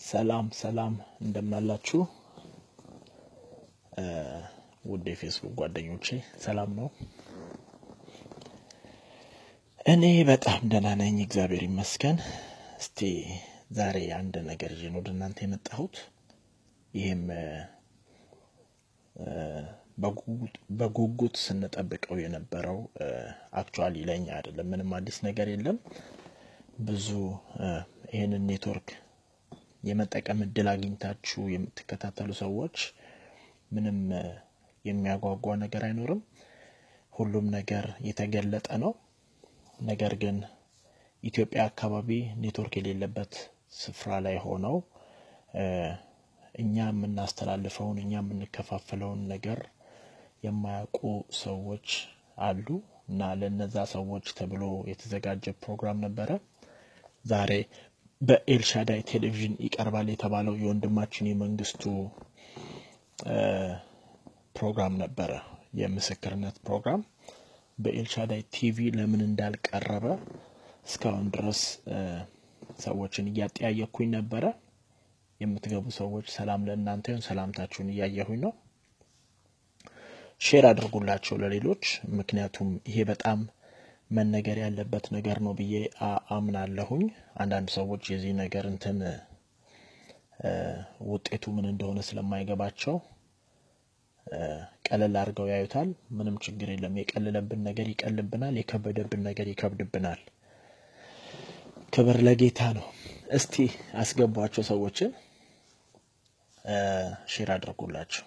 ሰላም እንደምናላችሁ ውድ የፌስቡክ ጓደኞቼ ሰላም ነው። እኔ በጣም ደህና ነኝ እግዚአብሔር ይመስገን። እስቲ ዛሬ አንድ ነገር ይዤ ነው እናንተ የመጣሁት። ይሄም በጉጉት ስንጠብቀው የነበረው አክቹአሊ ለኛ አይደለም፣ ምንም አዲስ ነገር የለም። ብዙ ይሄንን ኔትወርክ የመጠቀም እድል አግኝታችሁ የምትከታተሉ ሰዎች ምንም የሚያጓጓ ነገር አይኖርም። ሁሉም ነገር የተገለጠ ነው። ነገር ግን ኢትዮጵያ አካባቢ ኔትወርክ የሌለበት ስፍራ ላይ ሆነው እኛ የምናስተላልፈውን እኛ የምንከፋፈለውን ነገር የማያውቁ ሰዎች አሉ እና ለነዛ ሰዎች ተብሎ የተዘጋጀ ፕሮግራም ነበረ። ዛሬ በኤልሻዳይ ቴሌቪዥን ይቀርባል የተባለው የወንድማችን የመንግስቱ ፕሮግራም ነበረ። የምስክርነት ፕሮግራም በኤልሻዳይ ቲቪ ለምን እንዳልቀረበ እስካሁን ድረስ ሰዎችን እያጠያየኩኝ ነበረ። የምትገቡ ሰዎች ሰላም ለእናንተ ይሁን፣ ሰላምታችሁን እያየሁኝ ነው። ሼር አድርጉላቸው ለሌሎች፣ ምክንያቱም ይሄ በጣም መነገር ያለበት ነገር ነው ብዬ አምናለሁኝ። አንዳንድ ሰዎች የዚህ ነገር ውጤቱ ምን እንደሆነ ስለማይገባቸው ቀለል አድርገው ያዩታል። ምንም ችግር የለም። የቀለለብን ነገር ይቀልብናል፣ የከበደብን ነገር ይከብድብናል። ክብር ለጌታ ነው። እስቲ አስገቧቸው ሰዎችን፣ ሼር አድርጉላቸው።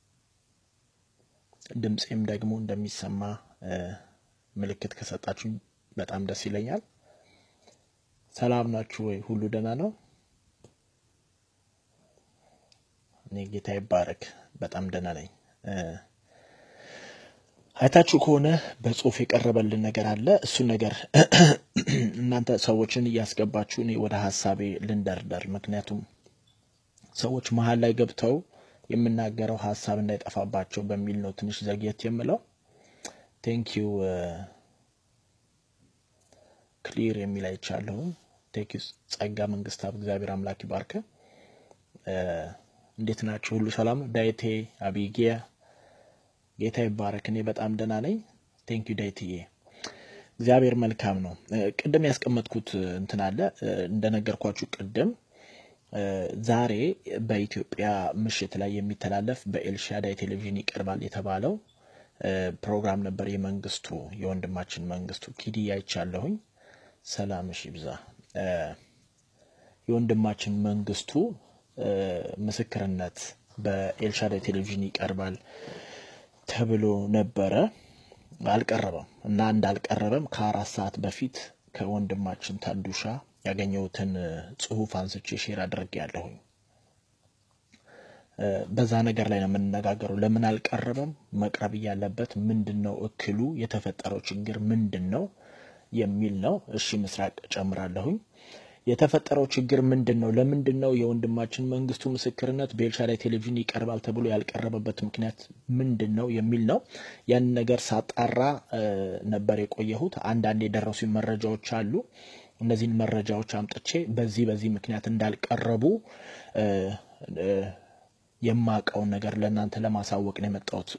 ድምጼም ደግሞ እንደሚሰማ ምልክት ከሰጣችሁ በጣም ደስ ይለኛል። ሰላም ናችሁ ወይ? ሁሉ ደህና ነው? እኔ ጌታ ይባረክ በጣም ደህና ነኝ። አይታችሁ ከሆነ በጽሁፍ የቀረበልን ነገር አለ። እሱ ነገር እናንተ ሰዎችን እያስገባችሁ እኔ ወደ ሐሳቤ ልንደርደር። ምክንያቱም ሰዎች መሃል ላይ ገብተው የምናገረው ሐሳብ እንዳይጠፋባቸው በሚል ነው ትንሽ ዘግየት የምለው። ቴንክ ዩ ክሊር የሚል አይቻለሁ። ቴንክ ዩ ጸጋ መንግስታት እግዚአብሔር አምላክ ይባርክ። እንዴት ናችሁ? ሁሉ ሰላም? ዳይቴ አቢጊያ ጌታ ይባረክ። እኔ በጣም ደህና ነኝ። ቴንክ ዩ ዳይቴዬ። እግዚአብሔር መልካም ነው። ቅድም ያስቀመጥኩት አለ እንደነገርኳችሁ ቅድም ዛሬ በኢትዮጵያ ምሽት ላይ የሚተላለፍ በኤልሻዳይ ቴሌቪዥን ይቀርባል የተባለው ፕሮግራም ነበር። የመንግስቱ የወንድማችን መንግስቱ ኪዲያ አይቻለሁኝ። ሰላምሽ ይብዛ። የወንድማችን መንግስቱ ምስክርነት በኤልሻዳይ ቴሌቪዥን ይቀርባል ተብሎ ነበረ። አልቀረበም እና እንዳልቀረበም ከ4 ሰዓት በፊት ከወንድማችን ታዱሻ ያገኘሁትን ጽሁፍ አንስቼ ሼር አድርጌያለሁኝ። በዛ ነገር ላይ ነው የምንነጋገረው። ለምን አልቀረበም? መቅረብ ያለበት ምንድነው? እክሉ የተፈጠረው ችግር ምንድነው የሚል ነው። እሺ ምስራቅ ጨምራለሁኝ። የተፈጠረው ችግር ምንድነው? ለምንድነው የወንድማችን መንግስቱ ምስክርነት በኤልሻዳይ ቴሌቪዥን ይቀርባል ተብሎ ያልቀረበበት ምክንያት ምንድነው የሚል ነው። ያን ነገር ሳጣራ ነበር የቆየሁት። አንዳንድ የደረሱ መረጃዎች አሉ። እነዚህን መረጃዎች አምጥቼ በዚህ ምክንያት እንዳልቀረቡ የማቀው ነገር ለእናንተ ለማሳወቅ ነው የመጣሁት።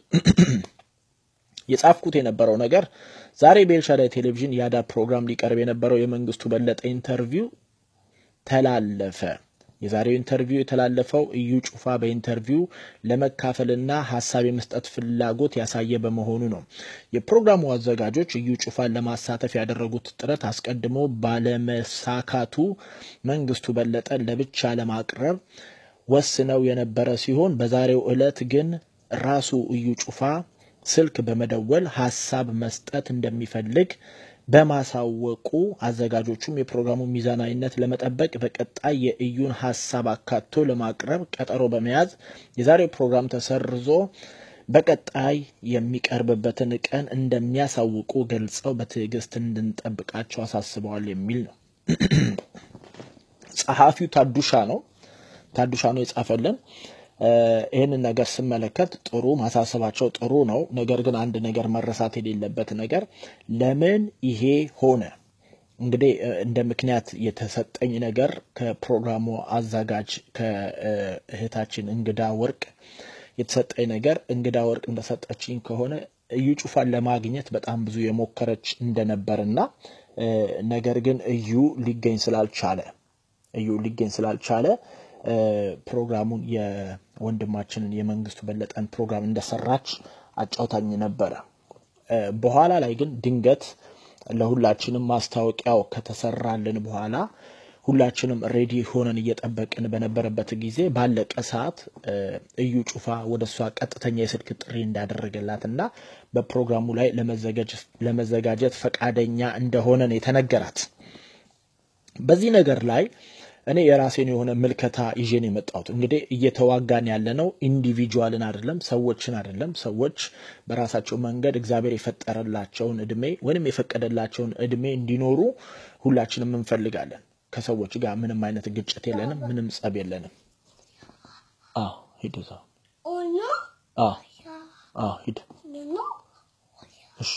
የጻፍኩት የነበረው ነገር ዛሬ በኤልሻዳይ ቴሌቪዥን ያዳ ፕሮግራም ሊቀርብ የነበረው የመንግስቱ በለጠ ኢንተርቪው ተላለፈ። የዛሬው ኢንተርቪው የተላለፈው እዩ ጩፋ በኢንተርቪው ለመካፈልና ሐሳብ የመስጠት ፍላጎት ያሳየ በመሆኑ ነው። የፕሮግራሙ አዘጋጆች እዩ ጩፋን ለማሳተፍ ያደረጉት ጥረት አስቀድሞ ባለመሳካቱ መንግስቱ በለጠ ለብቻ ለማቅረብ ወስነው የነበረ ሲሆን በዛሬው ዕለት ግን ራሱ እዩ ጩፋ ስልክ በመደወል ሐሳብ መስጠት እንደሚፈልግ በማሳወቁ አዘጋጆቹም የፕሮግራሙ ሚዛናዊነት ለመጠበቅ በቀጣይ የእዩን ሐሳብ አካቶ ለማቅረብ ቀጠሮ በመያዝ የዛሬው ፕሮግራም ተሰርዞ በቀጣይ የሚቀርብበትን ቀን እንደሚያሳውቁ ገልጸው በትዕግስት እንድንጠብቃቸው አሳስበዋል የሚል ነው። ጸሐፊው ታዱሻ ነው የጻፈልን። ይሄን ነገር ስመለከት ጥሩ ማሳሰባቸው ጥሩ ነው። ነገር ግን አንድ ነገር መረሳት የሌለበት ነገር ለምን ይሄ ሆነ? እንግዲህ እንደ ምክንያት የተሰጠኝ ነገር ከፕሮግራሙ አዘጋጅ ከእህታችን እንግዳ ወርቅ የተሰጠኝ ነገር እንግዳ ወርቅ እንደሰጠችኝ ከሆነ እዩ ጩፋን ለማግኘት በጣም ብዙ የሞከረች እንደነበርና ነገር ግን እዩ ሊገኝ ስላልቻለ ፕሮግራሙን የወንድማችንን የመንግስቱ በለጠን ፕሮግራም እንደሰራች አጫውታኝ ነበር። በኋላ ላይ ግን ድንገት ለሁላችንም ማስታወቂያው ከተሰራልን በኋላ ሁላችንም ሬዲ ሆነን እየጠበቅን በነበረበት ጊዜ ባለቀ ሰዓት እዩ ጩፋ ወደሷ ቀጥተኛ የስልክ ጥሪ እንዳደረገላትና በፕሮግራሙ ላይ ለመዘጋጀት ፈቃደኛ እንደሆነ ነው የተነገራት። በዚህ ነገር ላይ እኔ የራሴን የሆነ ምልከታ ይዤ ነው የመጣሁት። እንግዲህ እየተዋጋን ያለነው ኢንዲቪጁዋልን አይደለም፣ ሰዎችን አይደለም። ሰዎች በራሳቸው መንገድ እግዚአብሔር የፈጠረላቸውን እድሜ ወይንም የፈቀደላቸውን እድሜ እንዲኖሩ ሁላችንም እንፈልጋለን። ከሰዎች ጋር ምንም አይነት ግጭት የለንም፣ ምንም ጸብ የለንም። ሂድ እዛው ሂድ። እሺ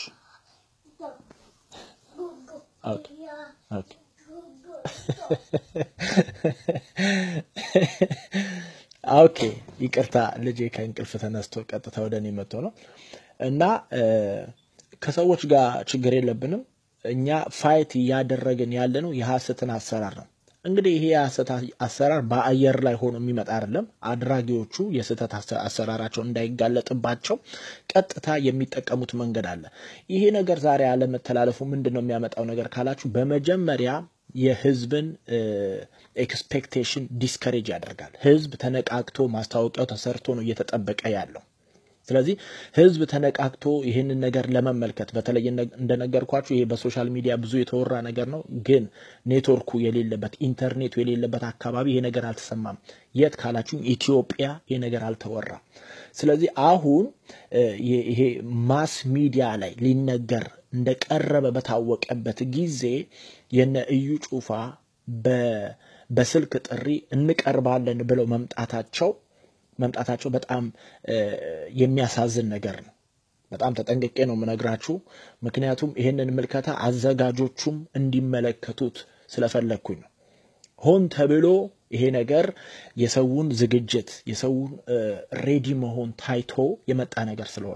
ኦኬ ኦኬ ይቅርታ ልጄ ከእንቅልፍ ተነስቶ ቀጥታ ወደኔ መጥቶ ነው እና ከሰዎች ጋር ችግር የለብንም። እኛ ፋይት ያደረግን ያለነው የሐሰትን አሰራር ነው። እንግዲህ ይሄ የሐሰት አሰራር በአየር ላይ ሆኖ የሚመጣ አይደለም። አድራጊዎቹ የሐሰት አሰራራቸው እንዳይጋለጥባቸው ቀጥታ የሚጠቀሙት መንገድ አለ። ይሄ ነገር ዛሬ አለመተላለፉ ምንድነው የሚያመጣው ነገር ካላችሁ በመጀመሪያ የህዝብን ኤክስፔክቴሽን ዲስከሬጅ ያደርጋል። ህዝብ ተነቃቅቶ ማስታወቂያው ተሰርቶ ነው እየተጠበቀ ያለው። ስለዚህ ህዝብ ተነቃቅቶ ይሄንን ነገር ለመመልከት በተለይ እንደነገርኳችሁ ይሄ በሶሻል ሚዲያ ብዙ የተወራ ነገር ነው፣ ግን ኔትወርኩ የሌለበት ኢንተርኔቱ የሌለበት አካባቢ ይሄ ነገር አልተሰማም። የት ካላችሁ ኢትዮጵያ ይሄ ነገር አልተወራ። ስለዚህ አሁን ይሄ ማስ ሚዲያ ላይ ሊነገር እንደቀረበ በታወቀበት ጊዜ የነ እዩ ጩፋ በስልክ ጥሪ እንቀርባለን ብለው መምጣታቸው በጣም የሚያሳዝን ነገር ነው። በጣም ተጠንቅቄ ነው የምነግራችሁ። ምክንያቱም ይሄንን ምልከታ አዘጋጆቹም እንዲመለከቱት ስለፈለኩኝ ነው። ሆን ተብሎ ይሄ ነገር የሰውን ዝግጅት የሰውን ሬዲ መሆን ታይቶ የመጣ ነገር ስለሆነ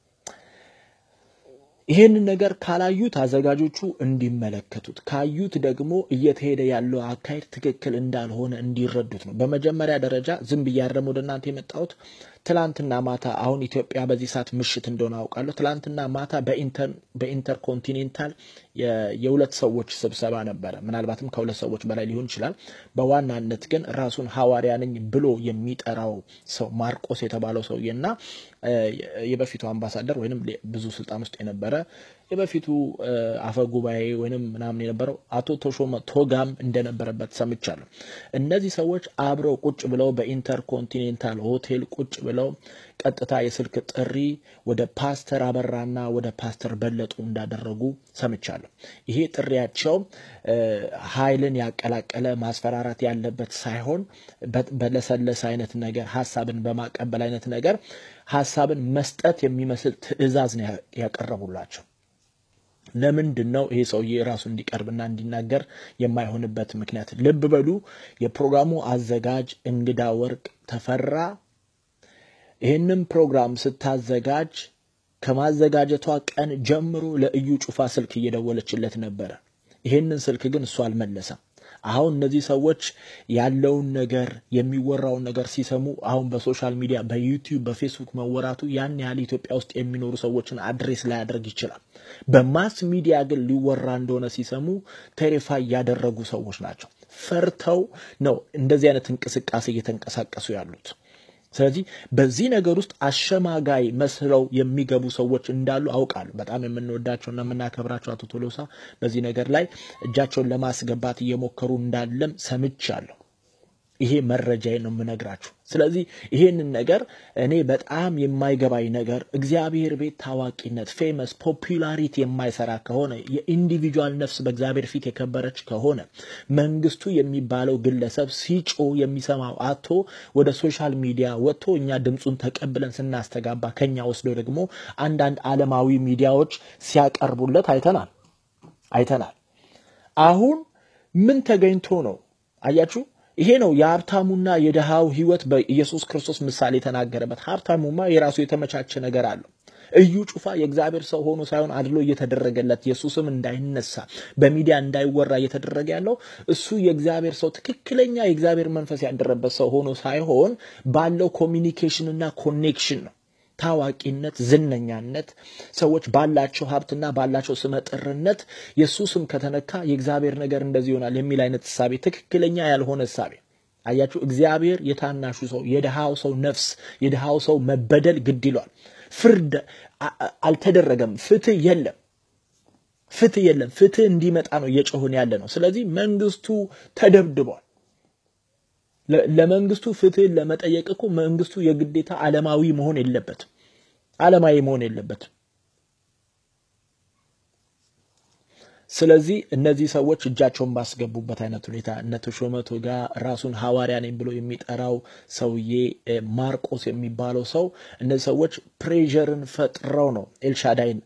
ይሄንን ነገር ካላዩት አዘጋጆቹ እንዲመለከቱት ካዩት ደግሞ እየተሄደ ያለው አካሄድ ትክክል እንዳልሆነ እንዲረዱት ነው። በመጀመሪያ ደረጃ ዝም ብያረም ወደ እናንተ የመጣሁት ትላንትና ማታ አሁን ኢትዮጵያ በዚህ ሰዓት ምሽት እንደሆነ አውቃለሁ። ትላንትና ማታ በኢንተርኮንቲኔንታል የሁለት ሰዎች ስብሰባ ነበረ። ምናልባትም ከሁለት ሰዎች በላይ ሊሆን ይችላል። በዋናነት ግን ራሱን ሐዋርያ ነኝ ብሎ የሚጠራው ሰው ማርቆስ የተባለው ሰውዬና የበፊቱ አምባሳደር ወይንም ብዙ ስልጣን ውስጥ የነበረ የበፊቱ አፈጉባኤ ወይንም ምናምን የነበረው አቶ ተሾመ ቶጋም እንደነበረበት ሰምቻለሁ። እነዚህ ሰዎች አብረው ቁጭ ብለው በኢንተርኮንቲኔንታል ሆቴል ቁጭ ብለው ቀጥታ የስልክ ጥሪ ወደ ፓስተር አበራና ወደ ፓስተር በለጡ እንዳደረጉ ሰምቻለሁ። ይሄ ጥሪያቸው ኃይልን ያቀላቀለ ማስፈራራት ያለበት ሳይሆን በለሰለሰ አይነት ነገር ሐሳብን በማቀበል አይነት ነገር ሐሳብን መስጠት የሚመስል ትዕዛዝ ነው ያቀረቡላቸው። ለምንድነው ይሄ ሰውዬ ራሱ እንዲቀርብና እንዲናገር የማይሆንበት ምክንያት? ልብ በሉ። የፕሮግራሙ አዘጋጅ እንግዳ ወርቅ ተፈራ ይሄንን ፕሮግራም ስታዘጋጅ ከማዘጋጀቷ ቀን ጀምሮ ለእዩ ጩፋ ስልክ እየደወለችለት ነበር። ይሄንን ስልክ ግን እሱ አልመለሰም። አሁን እነዚህ ሰዎች ያለውን ነገር የሚወራውን ነገር ሲሰሙ አሁን በሶሻል ሚዲያ በዩቲዩብ በፌስቡክ መወራቱ ያን ያህል ኢትዮጵያ ውስጥ የሚኖሩ ሰዎችን አድሬስ ላይ ያደርግ ይችላል። በማስ ሚዲያ ግን ሊወራ እንደሆነ ሲሰሙ ቴሪፋይ ያደረጉ ሰዎች ናቸው። ፈርተው ነው እንደዚህ አይነት እንቅስቃሴ እየተንቀሳቀሱ ያሉት። ስለዚህ በዚህ ነገር ውስጥ አሸማጋይ መስለው የሚገቡ ሰዎች እንዳሉ አውቃለሁ። በጣም የምንወዳቸውና የምናከብራቸው አቶ ቶሎሳ በዚህ ነገር ላይ እጃቸውን ለማስገባት እየሞከሩ እንዳለም ሰምቻለሁ። ይሄ መረጃዬ ነው የምነግራችሁ። ስለዚህ ይሄንን ነገር እኔ በጣም የማይገባኝ ነገር እግዚአብሔር ቤት ታዋቂነት ፌመስ ፖፑላሪቲ የማይሰራ ከሆነ የኢንዲቪጁዋል ነፍስ በእግዚአብሔር ፊት የከበረች ከሆነ መንግስቱ የሚባለው ግለሰብ ሲጮ የሚሰማው አቶ ወደ ሶሻል ሚዲያ ወጥቶ እኛ ድምጹን ተቀብለን ስናስተጋባ ከኛ ወስዶ ደግሞ አንዳንድ ዓለማዊ ሚዲያዎች ሲያቀርቡለት አይተናል። አሁን ምን ተገኝቶ ነው? አያችሁ ይሄ ነው የሀብታሙና የደሃው ህይወት በኢየሱስ ክርስቶስ ምሳሌ ተናገረበት። ሀብታሙማ የራሱ የተመቻቸ ነገር አለው። እዩ ጩፋ የእግዚአብሔር ሰው ሆኖ ሳይሆን አድሎ እየተደረገለት ኢየሱስም እንዳይነሳ በሚዲያ እንዳይወራ እየተደረገ ያለው እሱ የእግዚአብሔር ሰው ትክክለኛ የእግዚአብሔር መንፈስ ያደረበት ሰው ሆኖ ሳይሆን ባለው ኮሚኒኬሽን እና ኮኔክሽን ነው። ታዋቂነት፣ ዝነኛነት፣ ሰዎች ባላቸው ሀብትና ባላቸው ስመጥርነት ኢየሱስም ከተነካ የእግዚአብሔር ነገር እንደዚህ ይሆናል የሚል አይነት ሐሳብ ትክክለኛ ያልሆነ ሐሳብ። አያችሁ እግዚአብሔር የታናሹ ሰው የደሃው ሰው ነፍስ የደሃው ሰው መበደል ግድ ይሏል። ፍርድ አልተደረገም። ፍትህ የለም። ፍትህ እንዲመጣ ነው እየጮህን ያለ ነው። ስለዚህ መንግስቱ ተደብድቧል። ለመንግስቱ ፍትህ ለመጠየቅ እኮ መንግስቱ የግዴታ ዓለማዊ መሆን የለበትም። ስለዚህ እነዚህ ሰዎች እጃቸውን ባስገቡበት አይነት ሁኔታ እነተሾመቱ ጋር ራሱን ሐዋርያ ነኝ ብሎ የሚጠራው ሰውዬ ማርቆስ የሚባለው ሰው እነዚህ ሰዎች ፕሬዠርን ፈጥረው ነው ኤልሻዳይን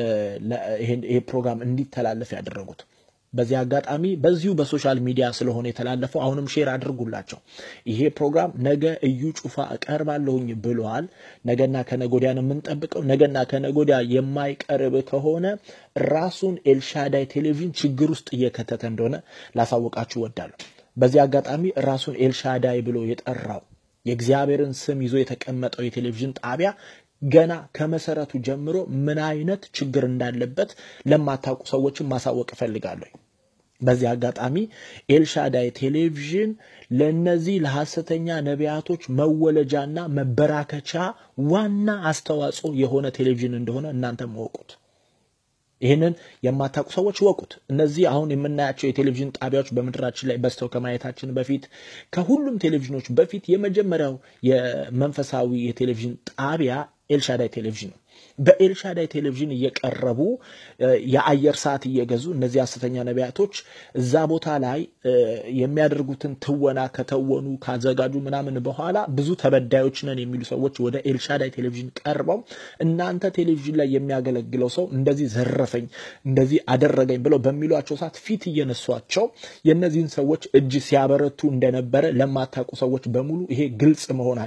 ይሄ ፕሮግራም እንዲተላለፍ ያደረጉት። በዚህ አጋጣሚ በዚሁ በሶሻል ሚዲያ ስለሆነ የተላለፈው አሁንም ሼር አድርጉላቸው። ይሄ ፕሮግራም ነገ እዩ ጩፋ አቀርባለሁኝ ብሏል። ነገና ከነጎዲያ ነው የምንጠብቀው። ነገና ከነጎዲያ የማይቀርብ ከሆነ ራሱን ኤልሻዳይ ቴሌቪዥን ችግር ውስጥ እየከተተ እንደሆነ ላሳውቃችሁ ወዳለሁ። በዚህ አጋጣሚ ራሱን ኤልሻዳይ ብሎ የጠራው የእግዚአብሔርን ስም ይዞ የተቀመጠው የቴሌቪዥን ጣቢያ ገና ከመሰረቱ ጀምሮ ምን አይነት ችግር እንዳለበት ለማታውቁ ሰዎችን ማሳወቅ ፈልጋለሁ። በዚህ አጋጣሚ ኤልሻዳይ ቴሌቪዥን ለነዚህ ለሐሰተኛ ነቢያቶች መወለጃና መበራከቻ ዋና አስተዋጽኦ የሆነ ቴሌቪዥን እንደሆነ እናንተም ወቁት። ይሄንን የማታውቁ ሰዎች ወቁት። እነዚህ አሁን የምናያቸው የቴሌቪዥን ጣቢያዎች በመድራችን ላይ በስተው ከማየታችን በፊት ከሁሉም ቴሌቪዥኖች በፊት የመጀመሪያው የመንፈሳዊ የቴሌቪዥን ጣቢያ ኤልሻዳይ ቴሌቪዥን ነው። በኤልሻዳይ ቴሌቪዥን እየቀረቡ የአየር ሰዓት እየገዙ እነዚህ ሐሰተኛ ነቢያቶች እዛ ቦታ ላይ የሚያደርጉትን ትወና ከተወኑ ካዘጋጁ ምናምን በኋላ ብዙ ተበዳዮች ነን የሚሉ ሰዎች ወደ ኤልሻዳይ ቴሌቪዥን ቀርበው እናንተ ቴሌቪዥን ላይ የሚያገለግለው ሰው እንደዚህ ዘረፈኝ እንደዚህ አደረገኝ ብለው በሚሏቸው ሰዓት ፊት እየነሷቸው የነዚህን ሰዎች እጅ ሲያበረቱ እንደነበረ ለማታውቁ ሰዎች በሙሉ ይሄ ግልጽ መሆን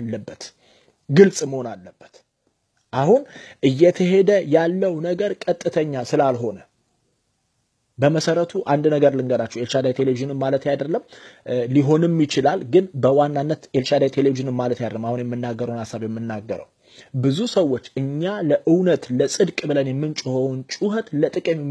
አለበት። አሁን እየተሄደ ያለው ነገር ቀጥተኛ ስላልሆነ በመሰረቱ አንድ ነገር ልንገራችሁ። ኤልሻዳይ ቴሌቪዥን ማለት አይደለም ሊሆንም ይችላል፣ ግን በዋናነት ኤልሻዳይ ቴሌቪዥን ማለት አይደለም። አሁን የምናገረውን ሐሳብ የምናገረው ብዙ ሰዎች እኛ ለእውነት ለጽድቅ ብለን የምንጮኸውን ጩኸት ለጥቅም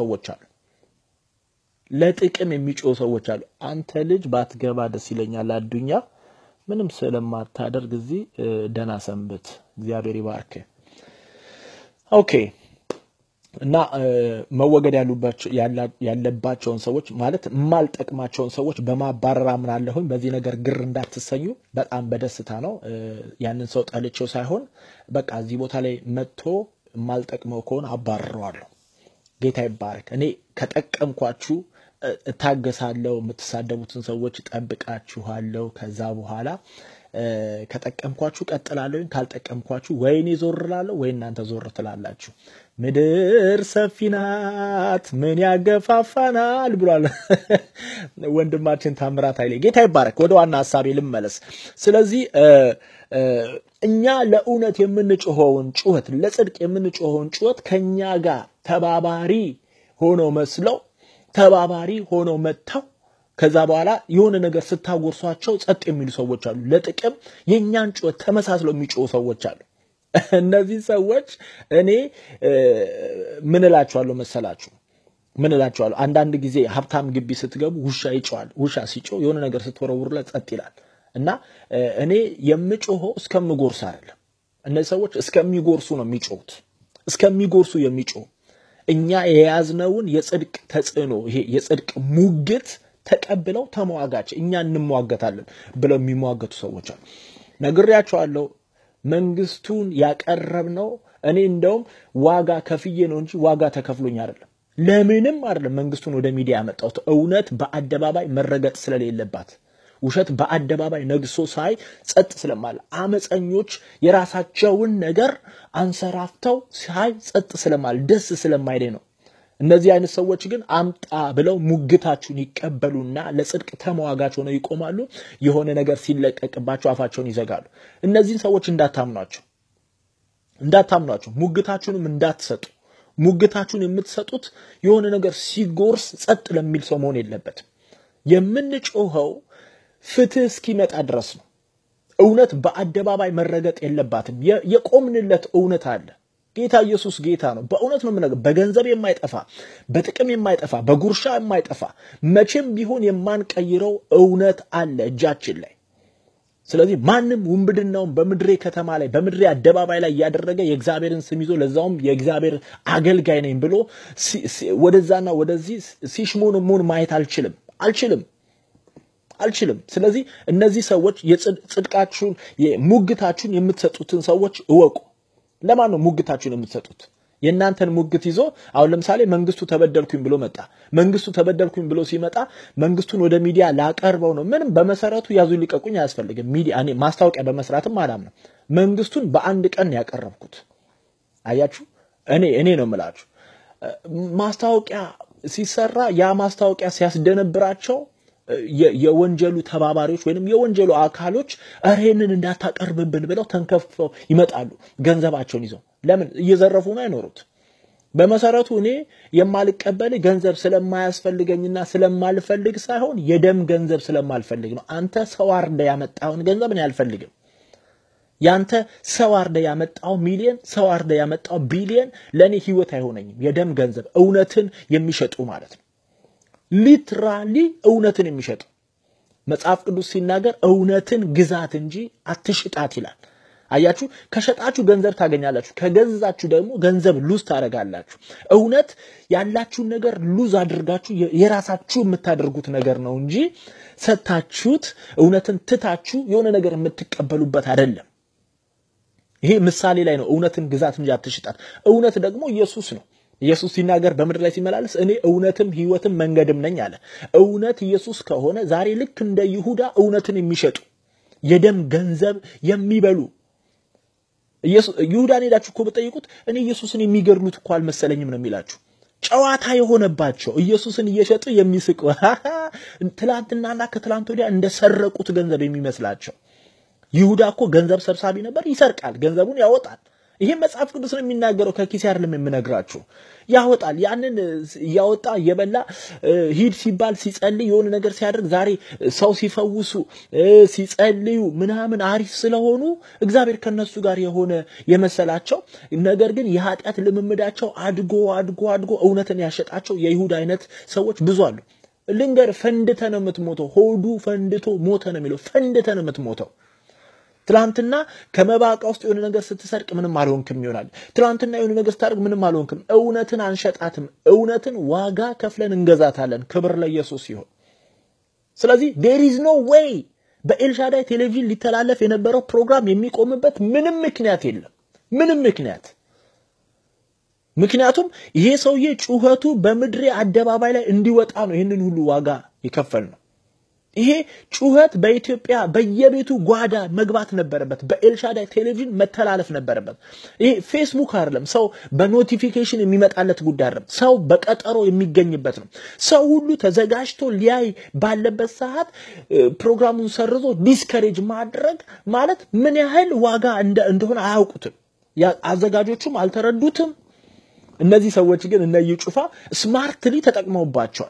የሚጮሁ ሰዎች አሉ። አንተ ልጅ ባትገባ ደስ ይለኛል አዱኛ ምንም ስለማታደርግ እዚህ ደና ሰንበት እግዚአብሔር ይባርክ። ኦኬ እና መወገድ ያለባቸውን ሰዎች ማለት ማልጠቅማቸውን ሰዎች በማባረር አምናለሁኝ። በዚህ ነገር ግር እንዳትሰኙ በጣም በደስታ ነው። ያንን ሰው ጠልቼው ሳይሆን በቃ እዚህ ቦታ ላይ መጥቶ ማልጠቅመው ከሆነ አባረረዋለሁ። ጌታ ይባረክ። እኔ ከጠቀምኳችሁ እታገሳለሁ፣ የምትሳደቡትን ሰዎች ጠብቃችኋለሁ። ከዛ በኋላ ከጠቀምኳችሁ ቀጥላለሁ፣ ካልጠቀምኳችሁ ወይኔ ዞርላለሁ ወይ እናንተ ዞር ትላላችሁ። ምድር ሰፊ ናት ምን ያገፋፋናል ብሏል ወንድማችን ታምራት ኃይሌ። ጌታ ይባረክ። ወደ ዋና ሐሳቤ ልመለስ። ስለዚህ እኛ ለእውነት የምንጮኸውን ጩኸት ለጽድቅ የምንጮኸውን ጩኸት ከኛ ጋር ተባባሪ ሆነው መጥተው ከዛ በኋላ የሆነ ነገር ስታጎርሷቸው ጸጥ የሚሉ ሰዎች አሉ። ለጥቅም የኛን ጩኸት ተመሳስለው የሚጮሁ ሰዎች አሉ። እነዚህ ሰዎች እኔ ምን እላቸዋለሁ መሰላችሁ? አንዳንድ ጊዜ ሀብታም ግቢ ስትገቡ ውሻ ይጮሃል። ውሻ ሲጮህ የሆነ ነገር ስትወረውሩለት ጸጥ ይላል። እና እኔ የምጮኸው እስከምጎርስ አይደለም። እነዚህ ሰዎች እስከሚጎርሱ ነው የሚጮሁት። እስከሚጎርሱ የሚጮሁ እኛ የያዝነውን የጽድቅ ተጽዕኖ ይሄ የጽድቅ ሙግት ተቀብለው ተሟጋች እኛ እንሟገታለን ብለው የሚሟገቱ ሰዎች አሉ። ነግሬያቸዋለሁ። መንግስቱን ያቀረብነው እኔ እንደውም ዋጋ ከፍዬ ነው እንጂ ዋጋ ተከፍሎኝ አይደለም። ለምንም አይደለም መንግስቱን ወደ ሚዲያ ያመጣሁት። እውነት በአደባባይ መረገጥ ስለሌለባት ውሸት በአደባባይ ነግሶ ሳይ ጸጥ ስለማለ አመፀኞች የራሳቸውን ነገር አንሰራፍተው ሳይ ጸጥ ስለማለ ደስ ስለማይደኝ ነው እነዚህ አይነት ሰዎች ግን አምጣ ብለው ሙግታችሁን ይቀበሉና ለጽድቅ ተሟጋች ሆነው ይቆማሉ። የሆነ ነገር ሲለቀቅባቸው አፋቸውን ይዘጋሉ። እነዚህን ሰዎች እንዳታምኗቸው፣ ሙግታችሁንም እንዳትሰጡ። ሙግታችሁን የምትሰጡት የሆነ ነገር ሲጎርስ ጸጥ ለሚል ሰው መሆን የለበትም። የምንጮኸው ፍትህ እስኪመጣ ድረስ ነው። እውነት በአደባባይ መረገጥ የለባትም። የቆምንለት እውነት አለ። ጌታ ኢየሱስ ጌታ ነው። በእውነት ነው የምነግርህ። በገንዘብ የማይጠፋ፣ በጥቅም የማይጠፋ፣ በጉርሻ የማይጠፋ መቼም ቢሆን የማንቀይረው እውነት አለ እጃችን ላይ። ስለዚህ ማንም ውንብድናውን በምድሬ ከተማ ላይ በምድሬ አደባባይ ላይ ያደረገ የእግዚአብሔርን ስም ይዞ ለዛውም የእግዚአብሔር አገልጋይ ነኝ ብሎ ወደዛና ወደዚህ ሲሽሞን ማየት አልችልም። ስለዚህ እነዚህ ሰዎች የጽድቃችሁን ሙግታችሁን የምትሰጡትን ሰዎች እወቁ። ለማን ነው ሙግታችሁን የምትሰጡት? የእናንተን ሙግት ይዞ አሁን ለምሳሌ መንግስቱ ተበደልኩኝ ብሎ መጣ። መንግስቱ ተበደልኩኝ ብሎ ሲመጣ መንግስቱን ወደ ሚዲያ ላቀርበው ነው። ምንም በመሰረቱ ያዙ ሊቀቁኝ አያስፈልግም። ሚዲያ እኔ ማስታወቂያ በመስራትም አላምንም። መንግስቱን በአንድ ቀን ያቀረብኩት አያችሁ። እኔ ነው የምላችሁ። ማስታወቂያ ሲሰራ ያ ማስታወቂያ ሲያስደነብራቸው የወንጀሉ ተባባሪዎች ወይንም የወንጀሉ አካሎች አሬንን እንዳታቀርብብን ብለው ተንከፍፈው ይመጣሉ ገንዘባቸውን ይዘው። ለምን እየዘረፉ ነው አይኖሩት? በመሰረቱ እኔ የማልቀበል ገንዘብ ስለማያስፈልገኝና ስለማልፈልግ ሳይሆን የደም ገንዘብ ስለማልፈልግ ነው። አንተ ሰው አርደ ያመጣውን ገንዘብ እኔ አልፈልግም። ያንተ ሰው አርደ ያመጣው ሚሊየን፣ ሰው አርደ ያመጣው ቢሊየን ለኔ ህይወት አይሆነኝም። የደም ገንዘብ እውነትን የሚሸጡ ማለት ነው። ሊትራሊ እውነትን የሚሸጡ መጽሐፍ ቅዱስ ሲናገር እውነትን ግዛት እንጂ አትሽጣት ይላል። አያችሁ፣ ከሸጣችሁ ገንዘብ ታገኛላችሁ፣ ከገዛችሁ ደግሞ ገንዘብ ሉዝ ታረጋላችሁ። እውነት ያላችሁን ነገር ሉዝ አድርጋችሁ የራሳችሁ የምታደርጉት ነገር ነው እንጂ ሰጣችሁት እውነትን ትታችሁ የሆነ ነገር የምትቀበሉበት አይደለም። ይሄ ምሳሌ ላይ ነው። እውነትን ግዛት እንጂ አትሽጣት። እውነት ደግሞ ኢየሱስ ነው። ኢየሱስ ሲናገር በምድር ላይ ሲመላለስ እኔ እውነትም ህይወትም መንገድም ነኝ አለ። እውነት ኢየሱስ ከሆነ ዛሬ ልክ እንደ ይሁዳ እውነትን የሚሸጡ የደም ገንዘብ የሚበሉ ይሁዳን ሄዳችሁ እኮ በጠይቁት እኔ ኢየሱስን የሚገድሉት እኮ አልመሰለኝም ነው የሚላችሁ። ጨዋታ የሆነባቸው ኢየሱስን እየሸጡ የሚስቁ ትላንትናና ከትላንት ወዲያ እንደሰረቁት ገንዘብ የሚመስላቸው። ይሁዳ እኮ ገንዘብ ሰብሳቢ ነበር፣ ይሰርቃል፣ ገንዘቡን ያወጣል። ይሄ መጽሐፍ ቅዱስ ነው የሚናገረው፣ ከኪስ አይደለም የምነግራችሁ። ያወጣል፣ ያንን ያወጣ የበላ ሂድ ሲባል ሲጸልይ የሆነ ነገር ሲያደርግ ዛሬ ሰው ሲፈውሱ ሲጸልዩ ምናምን አሪፍ ስለሆኑ እግዚአብሔር ከነሱ ጋር የሆነ የመሰላቸው ነገር ግን የኃጢአት ልምምዳቸው አድጎ እውነትን ያሸጣቸው የይሁዳ አይነት ሰዎች ብዙ አሉ። ልንገር፣ ፈንድተ ነው የምትሞተው። ሆዱ ፈንድቶ ሞተ ነው የሚለው። ፈንድተ ነው የምትሞተው። ትላንትና ከመባቃ ውስጥ የሆነ ነገር ስትሰርቅ ምንም አልሆንክም ይሆናል። ትላንትና የሆነ ነገር ስታደርግ ምንም አልሆንክም። እውነትን አንሸጣትም። እውነትን ዋጋ ከፍለን እንገዛታለን። ክብር ለኢየሱስ ይሁን። ስለዚህ there is no way በኤልሻዳይ ቴሌቪዥን ሊተላለፍ የነበረው ፕሮግራም የሚቆምበት ምንም ምክንያት የለም። ምንም ምክንያት። ምክንያቱም ይሄ ሰውዬ ጩኸቱ በምድሬ አደባባይ ላይ እንዲወጣ ነው ይሄንን ሁሉ ዋጋ የከፈልነው። ይሄ ጩኸት በኢትዮጵያ በየቤቱ ጓዳ መግባት ነበረበት። በኤልሻዳይ ቴሌቪዥን መተላለፍ ነበረበት። ይሄ ፌስቡክ አይደለም፣ ሰው በኖቲፊኬሽን የሚመጣለት ጉዳይ አይደለም፣ ሰው በቀጠሮ የሚገኝበት ነው። ሰው ሁሉ ተዘጋጅቶ ሊያይ ባለበት ሰዓት ፕሮግራሙን ሰርዞ ዲስከሬጅ ማድረግ ማለት ምን ያህል ዋጋ እንደሆነ አያውቁትም። አዘጋጆቹም አልተረዱትም። እነዚህ ሰዎች ግን እነዚህ ጩፋ ስማርትሊ ተጠቅመውባቸዋል።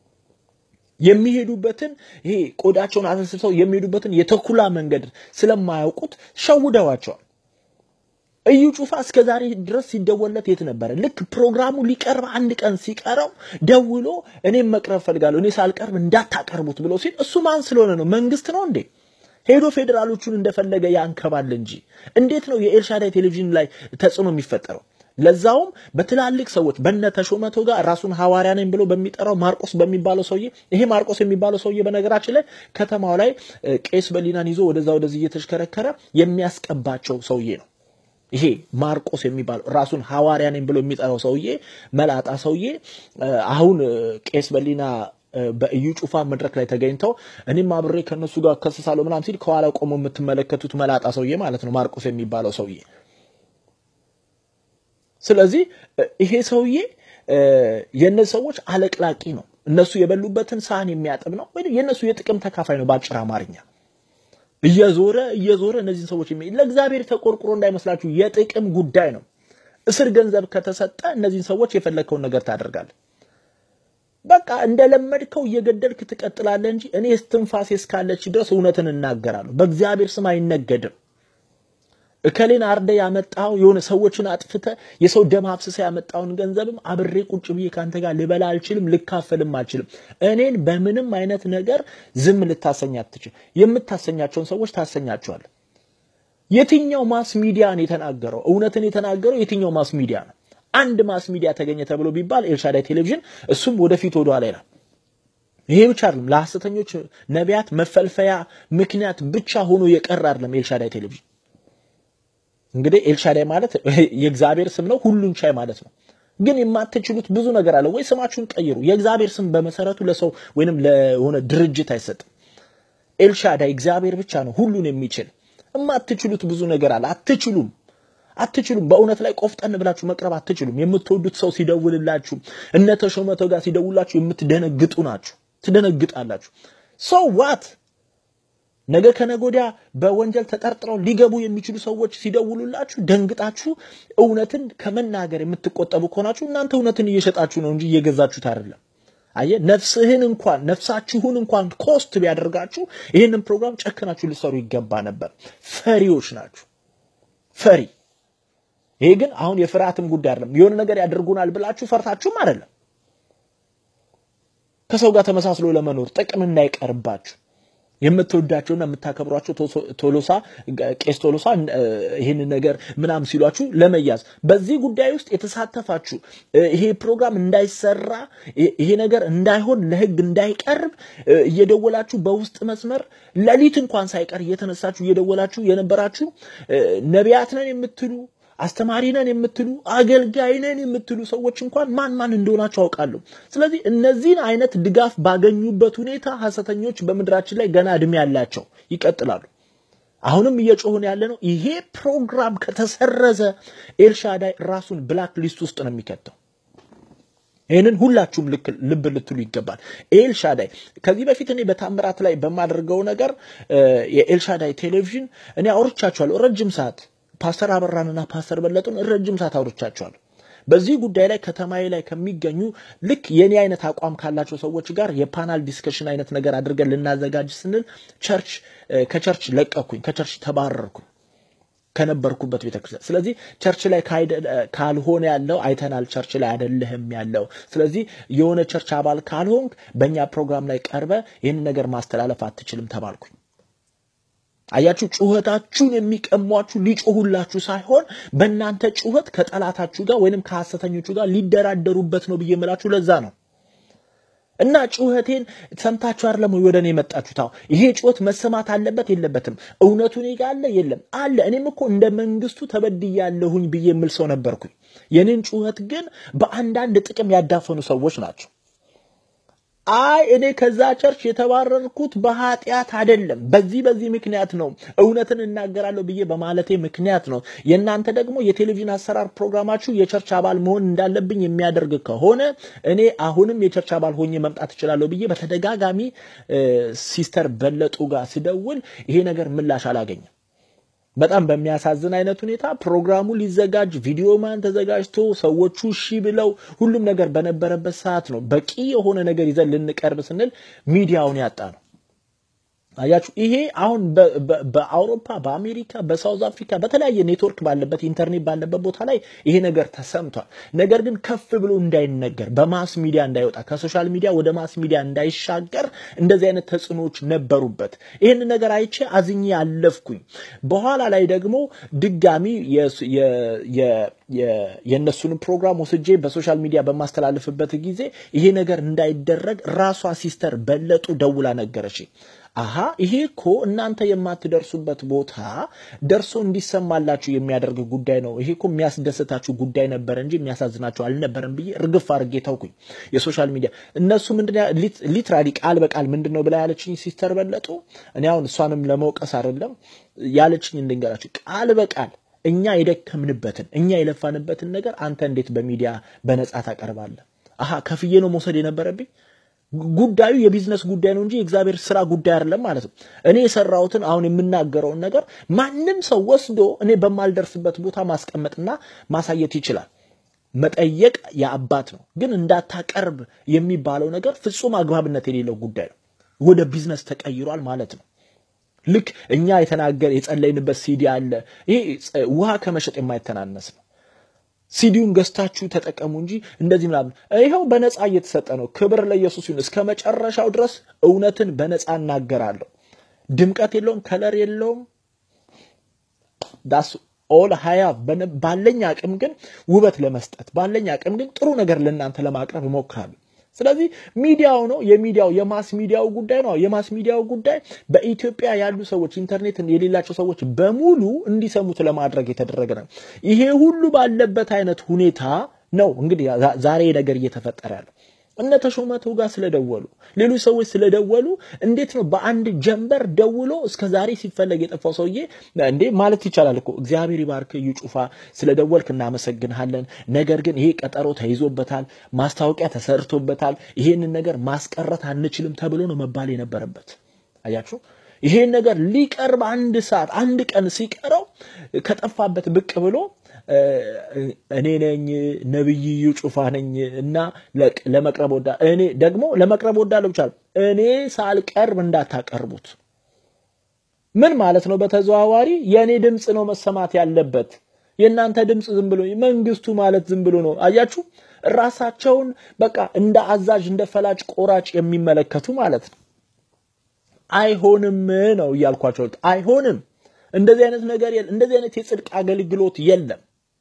የሚሄዱበትን ይሄ ቆዳቸውን አሰስሰው የሚሄዱበትን የተኩላ መንገድ ስለማያውቁት ሸውደዋቸዋል። እዩ ጩፋ እስከዛሬ ድረስ ሲደወለት የት ነበር? ልክ ፕሮግራሙ ሊቀርብ አንድ ቀን ሲቀረው ደውሎ እኔም መቅረብ ፈልጋለሁ፣ እኔ ሳልቀርብ እንዳታቀርቡት ብሎ ሲል እሱ ማን ስለሆነ ነው? መንግስት ነው እንዴ? ሄዶ ፌደራሎቹን እንደፈለገ ያንከባል እንጂ እንዴት ነው የኤልሻዳይ ቴሌቪዥን ላይ ተጽዕኖ የሚፈጠረው? ለዛውም በትላልቅ ሰዎች በነተሾመቶ ጋር ራሱን ሐዋርያ ነኝ ብሎ በሚጠራው ማርቆስ በሚባለው ሰውዬ። ይሄ ማርቆስ የሚባለው ሰውዬ በነገራችን ላይ ከተማው ላይ ቄስ በሊናን ይዞ ወደዚህ እየተሽከረከረ የሚያስቀባቸው ሰውዬ ነው። ይሄ ማርቆስ የሚባለው ራሱን ሐዋርያ ነኝ ብሎ የሚጠራው ሰውዬ መላጣ ሰውዬ አሁን ቄስ በሊና በእዩ ጩፋ መድረክ ላይ ተገኝተው እኔም አብሬ ከነሱ ጋር ከሰሳለው ምናምን ሲል ከኋላ ቆሞ የምትመለከቱት መላጣ ሰውዬ ማለት ነው ማርቆስ የሚባለው ሰውዬ። ስለዚህ ይሄ ሰውዬ የነሱ ሰዎች አለቅላቂ ነው እነሱ የበሉበትን ሳህን የሚያጥብ ነው ወይ የነሱ የጥቅም ተካፋይ ነው ባጭር አማርኛ እየዞረ እነዚህ ሰዎች ለእግዚአብሔር ተቆርቁሮ እንዳይመስላችሁ የጥቅም ጉዳይ ነው እስር ገንዘብ ከተሰጠ እነዚህ ሰዎች የፈለከውን ነገር ታደርጋለህ በቃ እንደለመድከው እየገደልክ ትቀጥላለህ እንጂ እኔ እስትንፋሴ እስካለች ድረስ እውነትን እናገራለሁ በእግዚአብሔር ስም አይነገድም እከሌን አርደ ያመጣው የሆነ ሰዎችን አጥፍተ የሰው ደም አፍስሰ ያመጣውን ገንዘብም አብሬ ቁጭ ብዬ ካንተ ጋር ልበላ አልችልም ልካፈልም አልችልም እኔን በምንም አይነት ነገር ዝም ልታሰኛት ትችል የምታሰኛቸውን ሰዎች ታሰኛቸዋል የትኛው ማስ ሚዲያ ነው የተናገረው እውነትን የተናገረው የትኛው ማስ ሚዲያ ነው አንድ ማስ ሚዲያ ተገኘ ተብሎ ቢባል ኤልሻዳይ ቴሌቪዥን እሱም ወደፊት ወደ ኋላ ይላል ይሄ ብቻ አይደለም ለሐሰተኞች ነቢያት መፈልፈያ ምክንያት ብቻ ሆኖ የቀረ አይደለም ኤልሻዳይ ቴሌቪዥን እንግዲህ ኤልሻዳይ ማለት የእግዚአብሔር ስም ነው ሁሉን ቻይ ማለት ነው ግን የማትችሉት ብዙ ነገር አለ ወይ ስማችሁን ቀይሩ የእግዚአብሔር ስም በመሰረቱ ለሰው ወይንም ለሆነ ድርጅት አይሰጥም ኤልሻዳይ እግዚአብሔር ብቻ ነው ሁሉን የሚችል የማትችሉት ብዙ ነገር አለ አትችሉም በእውነት ላይ ቆፍጠን ብላችሁ መቅረብ አትችሉም የምትወዱት ሰው ሲደውልላችሁ እነ ተሾመተው ጋር ሲደውልላችሁ የምትደነግጡ ናችሁ ትደነግጣላችሁ so what ነገ ከነጎዲያ በወንጀል ተጠርጥረው ሊገቡ የሚችሉ ሰዎች ሲደውሉላችሁ ደንግጣችሁ እውነትን ከመናገር የምትቆጠቡ ከሆናችሁ እናንተ እውነትን እየሸጣችሁ ነው እንጂ እየገዛችሁት አይደለም አየ ነፍሳችሁን እንኳን ኮስት ቢያደርጋችሁ ይሄንን ፕሮግራም ጨከናችሁ ልሰሩ ይገባ ነበር ፈሪዎች ናችሁ ፈሪ ይሄ ግን አሁን የፍርሃትም ጉዳይ አይደለም የሆነ ነገር ያደርጉናል ብላችሁ ፈርታችሁም አይደለም ከሰው ጋር ተመሳስሎ ለመኖር ጥቅም እንዳይቀርባችሁ የምትወዳቸውና የምታከብሯቸው ቶሎሳ ቄስ ቶሎሳ ይሄን ነገር ምናም ሲሏችሁ ለመያዝ በዚህ ጉዳይ ውስጥ የተሳተፋችሁ ይሄ ፕሮግራም እንዳይሰራ ይሄ ነገር እንዳይሆን ለህግ እንዳይቀርብ እየደወላችሁ በውስጥ መስመር ለሊት እንኳን ሳይቀር እየተነሳችሁ እየደወላችሁ የነበራችሁ ነቢያት ነን የምትሉ አስተማሪ ነን የምትሉ አገልጋይ ነን የምትሉ ሰዎች እንኳን ማን እንደሆናችሁ አውቃለሁ ስለዚህ እነዚህን አይነት ድጋፍ ባገኙበት ሁኔታ ሐሰተኞች በመድራችን ላይ ገና እድሜ ያላቸው ይቀጥላሉ አሁንም እየጮሁን ያለነው ይሄ ፕሮግራም ከተሰረዘ ኤልሻዳይ ራሱን ብላክ ሊስት ውስጥ ነው የሚከተው ይሄንን ሁላችሁም ልብ ልትሉ ይገባል ኤልሻዳይ ከዚህ በፊት እኔ በታምራት ላይ በማደርገው ነገር የኤልሻዳይ ቴሌቪዥን እኔ አውርቻቸዋለሁ ረጅም ሰዓት ፓስተር አበራንና ፓስተር በለጡን ረጅም ሰዓት አውርቻቸዋለሁ በዚህ ጉዳይ ላይ ከተማዬ ላይ ከሚገኙ ልክ የኔ አይነት አቋም ካላቸው ሰዎች ጋር የፓናል ዲስከሽን አይነት ነገር አድርገን ልናዘጋጅ ስንል ከቸርች ለቀኩኝ ከቸርች ተባረርኩኝ ከነበርኩበት ቤተክርስቲያን ስለዚህ ቸርች ላይ ካልሆነ ያለው አይተናል ቸርች ላይ አይደለም ያለው ስለዚህ የሆነ ቸርች አባል ካልሆንክ በእኛ ፕሮግራም ላይ ቀርበ ይሄን ነገር ማስተላለፍ አትችልም ተባልኩኝ አያችሁ ጩኸታችሁን የሚቀሟችሁ ሊጮሁላችሁ ሳይሆን በእናንተ ጩኸት ከጠላታችሁ ጋር ወይንም ከሐሰተኞቹ ጋር ሊደራደሩበት ነው በየመላችሁ ለዛ ነው እና ጩኸቴን ሰምታችሁ አይደለም ወደኔ የመጣችሁት ይሄ ጩኸት መሰማት አለበት የለበትም እውነቱን ይጋለ የለም አለ እኔም እኮ እንደ መንግስቱ ተበድያለሁኝ በየምል ሰው ነበርኩኝ የኔን ጩኸት ግን በአንዳንድ ጥቅም ያዳፈኑ ሰዎች ናቸው እኔ ከዛ ቸርች የተባረርኩት በኃጢያት አይደለም በዚህ ምክንያት ነው እውነትን እናገራለሁ በየ በማለቴ ምክንያት ነው የናንተ ደግሞ የቴሌቪዥን አሰራር ፕሮግራማችሁ የቸርች አባል መሆን እንዳለብኝ የሚያደርግ ከሆነ እኔ አሁንም የቸርች አባል ሆኜ መምጣት እችላለሁ በየ በተደጋጋሚ ሲስተር በለጡ ጋር ሲደውል ይሄ ነገር ምላሽ አላገኘም በጣም በሚያሳዝን አይነት ሁኔታ ፕሮግራሙ ሊዘጋጅ ቪዲዮ ማን ተዘጋጅቶ ሰዎቹ እሺ ብለው ሁሉም ነገር በነበረበት ሰዓት ነው በቂ የሆነ ነገር ይዘን ልንቀርብ ስንል ሚዲያውን ያጣ ነው አያችሁ ይሄ አሁን በአውሮፓ በአሜሪካ በሳውዝ አፍሪካ በተለያየ ኔትወርክ ባለበት ኢንተርኔት ባለበት ቦታ ላይ ይሄ ነገር ተሰምቷል ነገር ግን ከፍ ብሎ እንዳይነገር በማስ ሚዲያ እንዳይወጣ ከሶሻል ሚዲያ ወደ ማስ ሚዲያ እንዳይሻገር እንደዚህ አይነት ተጽኖች ነበሩበት ይሄን ነገር አይቼ አዝኜ አለፍኩኝ በኋላ ላይ ደግሞ ድጋሚ የነሱን ፕሮግራም ወስጄ በሶሻል ሚዲያ በማስተላለፍበት ጊዜ ይሄ ነገር እንዳይደረግ ራሷ ሲስተር በለጡ ደውላ ነገረች ይሄ እኮ እናንተ የማትደርሱበት ቦታ ደርሶ እንዲሰማላችሁ የሚያደርግ ጉዳይ ነው ይሄ እኮ የሚያስደስታችሁ ጉዳይ ነበር እንጂ የሚያሳዝናችሁ አልነበረም ብዬ ርግፍ አርጌ ታውኩኝ የሶሻል ሚዲያ እነሱ ምንድነው ሊትራሊ ቃል በቃል ምንድነው ብላ ያለችኝ ሲስተር በለጡ እኔ አሁን እሷንም ለመውቀስ አይደለም ያለችኝ እንደንገራችሁ ቃል በቃል እኛ የደከምንበትን እኛ የለፋንበትን ነገር አንተ እንዴት በሚዲያ በነጻ ታቀርባለህ? ከፍዬ ነው መውሰድ የነበረብኝ? ጉዳዩ የቢዝነስ ጉዳይ ነው እንጂ የእግዚአብሔር ስራ ጉዳይ አይደለም ማለት ነው። እኔ የሰራሁትን አሁን የምናገረውን ነገር ማንም ሰው ወስዶ እኔ በማልደርስበት ቦታ ማስቀመጥና ማሳየት ይችላል። መጠየቅ የአባት ነው። ግን እንዳታቀርብ የሚባለው ነገር ፍጹም አግባብነት የሌለው ጉዳይ ነው። ወደ ቢዝነስ ተቀይሯል ማለት ነው። ልክ እኛ የጸለይንበት ሲዲ አለ። ይሄ ውሃ ከመሸጥ የማይተናነስ ነው። ሲዲውን ገዝታችሁ ተጠቀሙ እንጂ እንደዚህ ምናምን ይሄው በነፃ እየተሰጠ ነው። ክብር ለኢየሱስ ይሁን። እስከ መጨረሻው ድረስ እውነትን በነፃ እናገራለሁ። ድምቀት የለውም፣ ከለር የለውም። ዳስ ኦል ሃያቭ ባለኝ አቅም ግን ውበት ለመስጠት ባለኝ አቅም ግን ጥሩ ነገር ለእናንተ ለማቅረብ እሞክራለሁ። ስለዚህ ሚዲያው ነው የሚዲያው የማስ ሚዲያው ጉዳይ ነው። የማስ ሚዲያው ጉዳይ በኢትዮጵያ ያሉ ሰዎች ኢንተርኔት የሌላቸው ሰዎች በሙሉ እንዲሰሙት ለማድረግ የተደረገ ነው። ይሄ ሁሉ ባለበት አይነት ሁኔታ ነው እንግዲህ ዛሬ ነገር እየተፈጠረ ያለው። እነ ተሾመቱ ጋር ስለደወሉ ሌሎች ሰዎች ስለደወሉ እንዴት ነው በአንድ ጀንበር ደውሎ እስከ ዛሬ ሲፈለግ የጠፋው ሰውዬ እንዴ ማለት ይቻላል እኮ። እግዚአብሔር ይባርክ እዩ ጩፋ፣ ስለደወልክ እናመሰግንሃለን። ነገር ግን ይሄ ቀጠሮ ተይዞበታል፣ ማስታወቂያ ተሰርቶበታል፣ ይሄንን ነገር ማስቀረት አንችልም ተብሎ ነው መባል የነበረበት። አያችሁ፣ ይሄን ነገር ሊቀርብ አንድ ቀን ሲቀረው ከጠፋበት ብቅ ብሎ እኔ ነኝ ነብይ እዩ ጩፋ ነኝ እና ለመቅረብ ወዳ እኔ ደግሞ ለመቅረብ ወዳለው ብቻ እኔ ሳልቀርብ እንዳታቀርቡት። ምን ማለት ነው? በተዘዋዋሪ የኔ ድምጽ ነው መሰማት ያለበት። የናንተ ድምጽ ዝም ብሎ መንግስቱ ማለት ዝም ብሎ ነው። አያችሁ፣ ራሳቸውን በቃ እንደ አዛዥ እንደ ፈላጭ ቆራጭ የሚመለከቱ ማለት ነው። አይሆንም ነው ያልኳቸው። አይሆንም። እንደዚህ አይነት ነገር የለም። እንደዚህ አይነት የጽድቅ አገልግሎት የለም።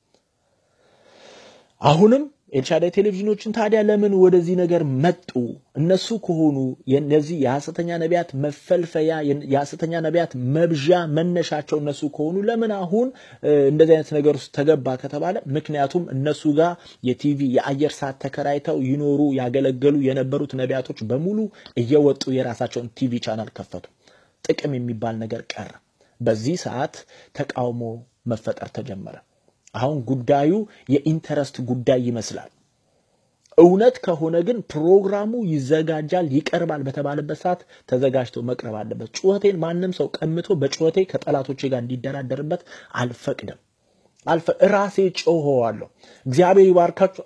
አሁንም ኤልሻዳይ ቴሌቪዥኖችን ታዲያ ለምን ወደዚህ ነገር መጡ? እነሱ ከሆኑ የነዚህ የሐሰተኛ ነቢያት መፈልፈያ የሐሰተኛ ነቢያት መብዣ መነሻቸው እነሱ ከሆኑ ለምን አሁን እንደዚህ አይነት ነገር ውስጥ ተገባ ከተባለ ምክንያቱም እነሱ ጋር የቲቪ የአየር ሰዓት ተከራይተው ይኖሩ ያገለገሉ የነበሩት ነቢያቶች በሙሉ እየወጡ የራሳቸውን ቲቪ ቻናል ከፈቱ። ጥቅም የሚባል ነገር ቀረ። በዚህ ሰዓት ተቃውሞ መፈጠር ተጀመረ። አሁን ጉዳዩ የኢንተረስት ጉዳይ ይመስላል። እውነት ከሆነ ግን ፕሮግራሙ ይዘጋጃል ይቀርባል በተባለበት ሰዓት ተዘጋጅቶ መቅረብ አለበት። ጩኸቴን ማንም ሰው ቀምቶ በጩኸቴ ከጠላቶቼ ጋር እንዲደራደርበት አልፈቅድም። ራሴ ጮኸዋለሁ። እግዚአብሔር ይባርካችሁ።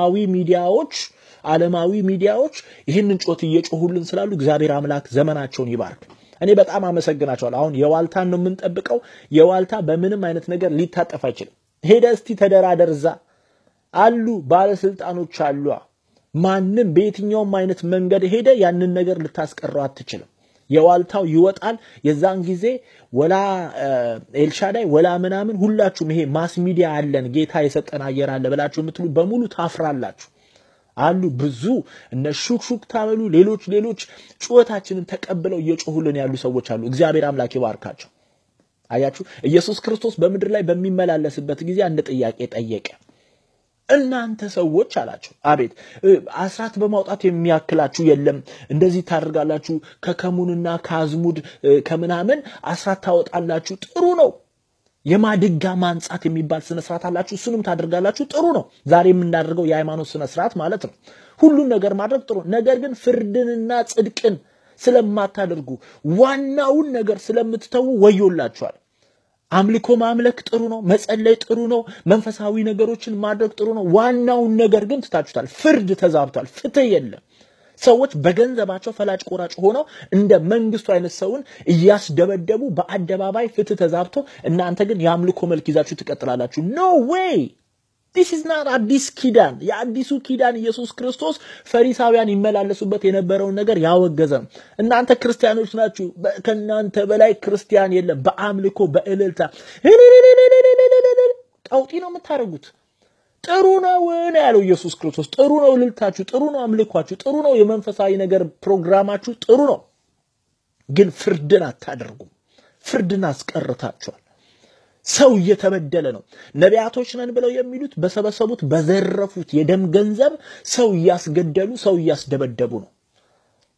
ዓለማዊ ሚዲያዎች ይህንን ጩኸት እየጮሁልን ስላሉ እግዚአብሔር አምላክ ዘመናቸውን ይባርክ። እኔ በጣም አመሰግናቸዋለሁ። አሁን የዋልታን ነው የምንጠብቀው። የዋልታ በምንም አይነት ነገር ሊታጠፍ አይችልም። ሄደ እስቲ ተደራደርዛ አሉ ባለስልጣኖች አሉ። ማንም በየትኛውም አይነት መንገድ ሄደ ያንን ነገር ልታስቀረው አትችልም። የዋልታው ይወጣል። የዛን ጊዜ ወላ ኤልሻዳይ ወላ ምናምን ሁላችሁም ይሄ ማስ ሚዲያ አለን ጌታ የሰጠን አየር አለ ብላችሁ የምትሉ በሙሉ ታፍራላችሁ። አሉ ብዙ እነ ሹክሹክ ታበሉ ሌሎች ጩኸታችንን ተቀብለው እየጮሁልን ያሉ ሰዎች አሉ። እግዚአብሔር አምላክ ይባርካቸው። አያችሁ፣ ኢየሱስ ክርስቶስ በመድር ላይ በሚመላለስበት ጊዜ አንድ ጥያቄ ጠየቀ። እናንተ ሰዎች አላችሁ፣ አቤት አስራት በማውጣት የሚያክላችሁ የለም፣ እንደዚህ ታደርጋላችሁ፣ ከከሙንና ከአዝሙድ ከምናምን አስራት ታወጣላችሁ፣ ጥሩ ነው። የማድጋ ማንጻት የሚባል ስነ ስርዓት አላችሁ፣ እሱንም ታደርጋላችሁ፣ ጥሩ ነው። ዛሬ የምናደርገው የሃይማኖት ስነ ስርዓት ማለት ነው። ሁሉን ነገር ማድረግ ጥሩ። ነገር ግን ፍርድንና ጽድቅን ስለማታደርጉ ዋናውን ነገር ስለምትተው ወዮላችኋል። አምልኮ ማምለክ ጥሩ ነው፣ መጸለይ ጥሩ ነው፣ መንፈሳዊ ነገሮችን ማድረግ ጥሩ ነው። ዋናውን ነገር ግን ትታችሁታል። ፍርድ ተዛብቷል፣ ፍትህ የለም። ሰዎች በገንዘባቸው ፈላጭ ቆራጭ ሆነው እንደ መንግስቱ አይነት ሰውን እያስደበደቡ በአደባባይ ፍትህ ተዛብቶ እናንተ ግን የአምልኮ መልክ ይዛችሁ ትቀጥላላችሁ። ኖ ዌይ this is not አዲስ ኪዳን። የአዲሱ ኪዳን ኢየሱስ ክርስቶስ ፈሪሳውያን ይመላለሱበት የነበረውን ነገር ያወገዘ። እናንተ ክርስቲያኖች ናችሁ፣ ከናንተ በላይ ክርስቲያን የለም። በአምልኮ በእልልታ ቀውጢ ነው የምታደርጉት። ጥሩ ነው ያለው ኢየሱስ ክርስቶስ። ጥሩ ነው እልልታችሁ፣ ጥሩ ነው አምልኳችሁ፣ ጥሩ ነው የመንፈሳዊ ነገር ፕሮግራማችሁ፣ ጥሩ ነው። ግን ፍርድን አታደርጉም። ፍርድን አስቀርታችኋል። ሰው እየተበደለ ነው። ነቢያቶች ነን ብለው የሚሉት በሰበሰቡት በዘረፉት የደም ገንዘብ ሰው እያስገደሉ ሰው እያስደበደቡ ነው።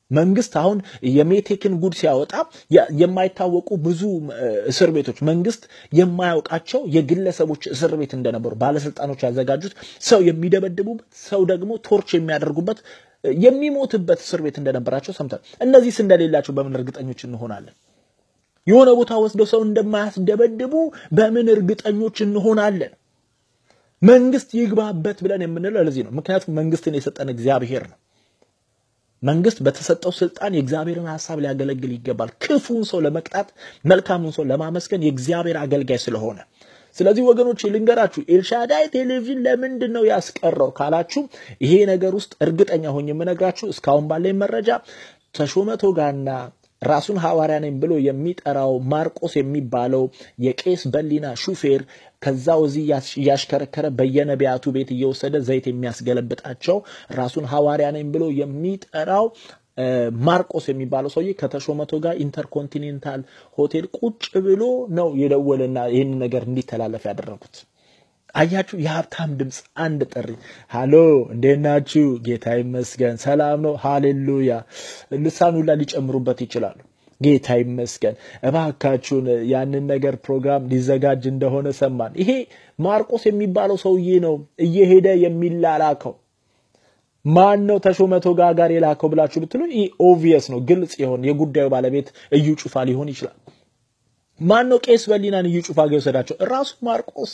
መንግስት አሁን የሜቴክን ጉድ ሲያወጣ የማይታወቁ ብዙ እስር ቤቶች መንግስት የማያውቃቸው የግለሰቦች እስር ቤት እንደነበሩ ባለስልጣኖች ያዘጋጁት ሰው የሚደበድቡበት ሰው ደግሞ ቶርች የሚያደርጉበት የሚሞትበት እስር ቤት እንደነበራቸው ሰምተን እነዚህስ እንደሌላቸው በምን እርግጠኞች እንሆናለን? የሆነ ቦታ ወስደው ሰው እንደማያስደበድቡ በምን እርግጠኞች እንሆናለን? መንግስት ይግባበት ብለን የምንለው ለዚህ ነው። ምክንያቱም መንግስትን የሰጠን እግዚአብሔር ነው። መንግስት በተሰጠው ስልጣን የእግዚአብሔርን ሐሳብ ሊያገለግል ይገባል። ክፉን ሰው ለመቅጣት መልካሙን ሰው ለማመስገን የእግዚአብሔር አገልጋይ ስለሆነ ስለዚህ ወገኖች ልንገራችሁ ኤልሻዳይ ቴሌቪዥን ለምንድን ነው ያስቀረው ካላችሁ ይሄ ነገር ውስጥ እርግጠኛ ሆኜ የምነግራችሁ እስካሁን ባለኝ መረጃ ተሾመ ቶጋና ራሱን ሐዋርያ ነኝ ብሎ የሚጠራው ማርቆስ የሚባለው የቄስ በሊና ሹፌር ከዛው እዚህ ያሽከረከረ በየነቢያቱ ቤት እየወሰደ ዘይት የሚያስገለብጣቸው ራሱን ሐዋርያ ነኝ ብሎ የሚጠራው ማርቆስ የሚባለው ሰውዬ ከተሾመ ቶጋ ኢንተርኮንቲኔንታል ሆቴል ቁጭ ብሎ ነው የደወለና ይሄን ነገር እንዲተላለፍ ያደረጉት። አያችሁ የሀብታም ድምጽ አንድ ጥሪ ሃሎ እንደናችሁ ጌታ ይመስገን ሰላም ነው ሃሌሉያ ልሳኑላ ሊጨምሩበት ይችላሉ። ጌታ ይመስገን እባካችሁን ያንን ነገር ፕሮግራም ሊዘጋጅ እንደሆነ ሰማን። ይሄ ማርቆስ የሚባለው ሰውዬ ነው እየሄደ የሚላላከው። ማን ነው ተሾመ ቶጋ ጋር የላከው ብላችሁ ብትሉ ይሄ ኦብቪየስ ነው ግልጽ ይሆን የጉዳዩ ባለቤት እዩ ጩፋ ሊሆን ይችላል። ማን ነው ቄስ በሊናን እዩ ጩፋ ጋር ወሰዳቸው? ራሱ ማርቆስ።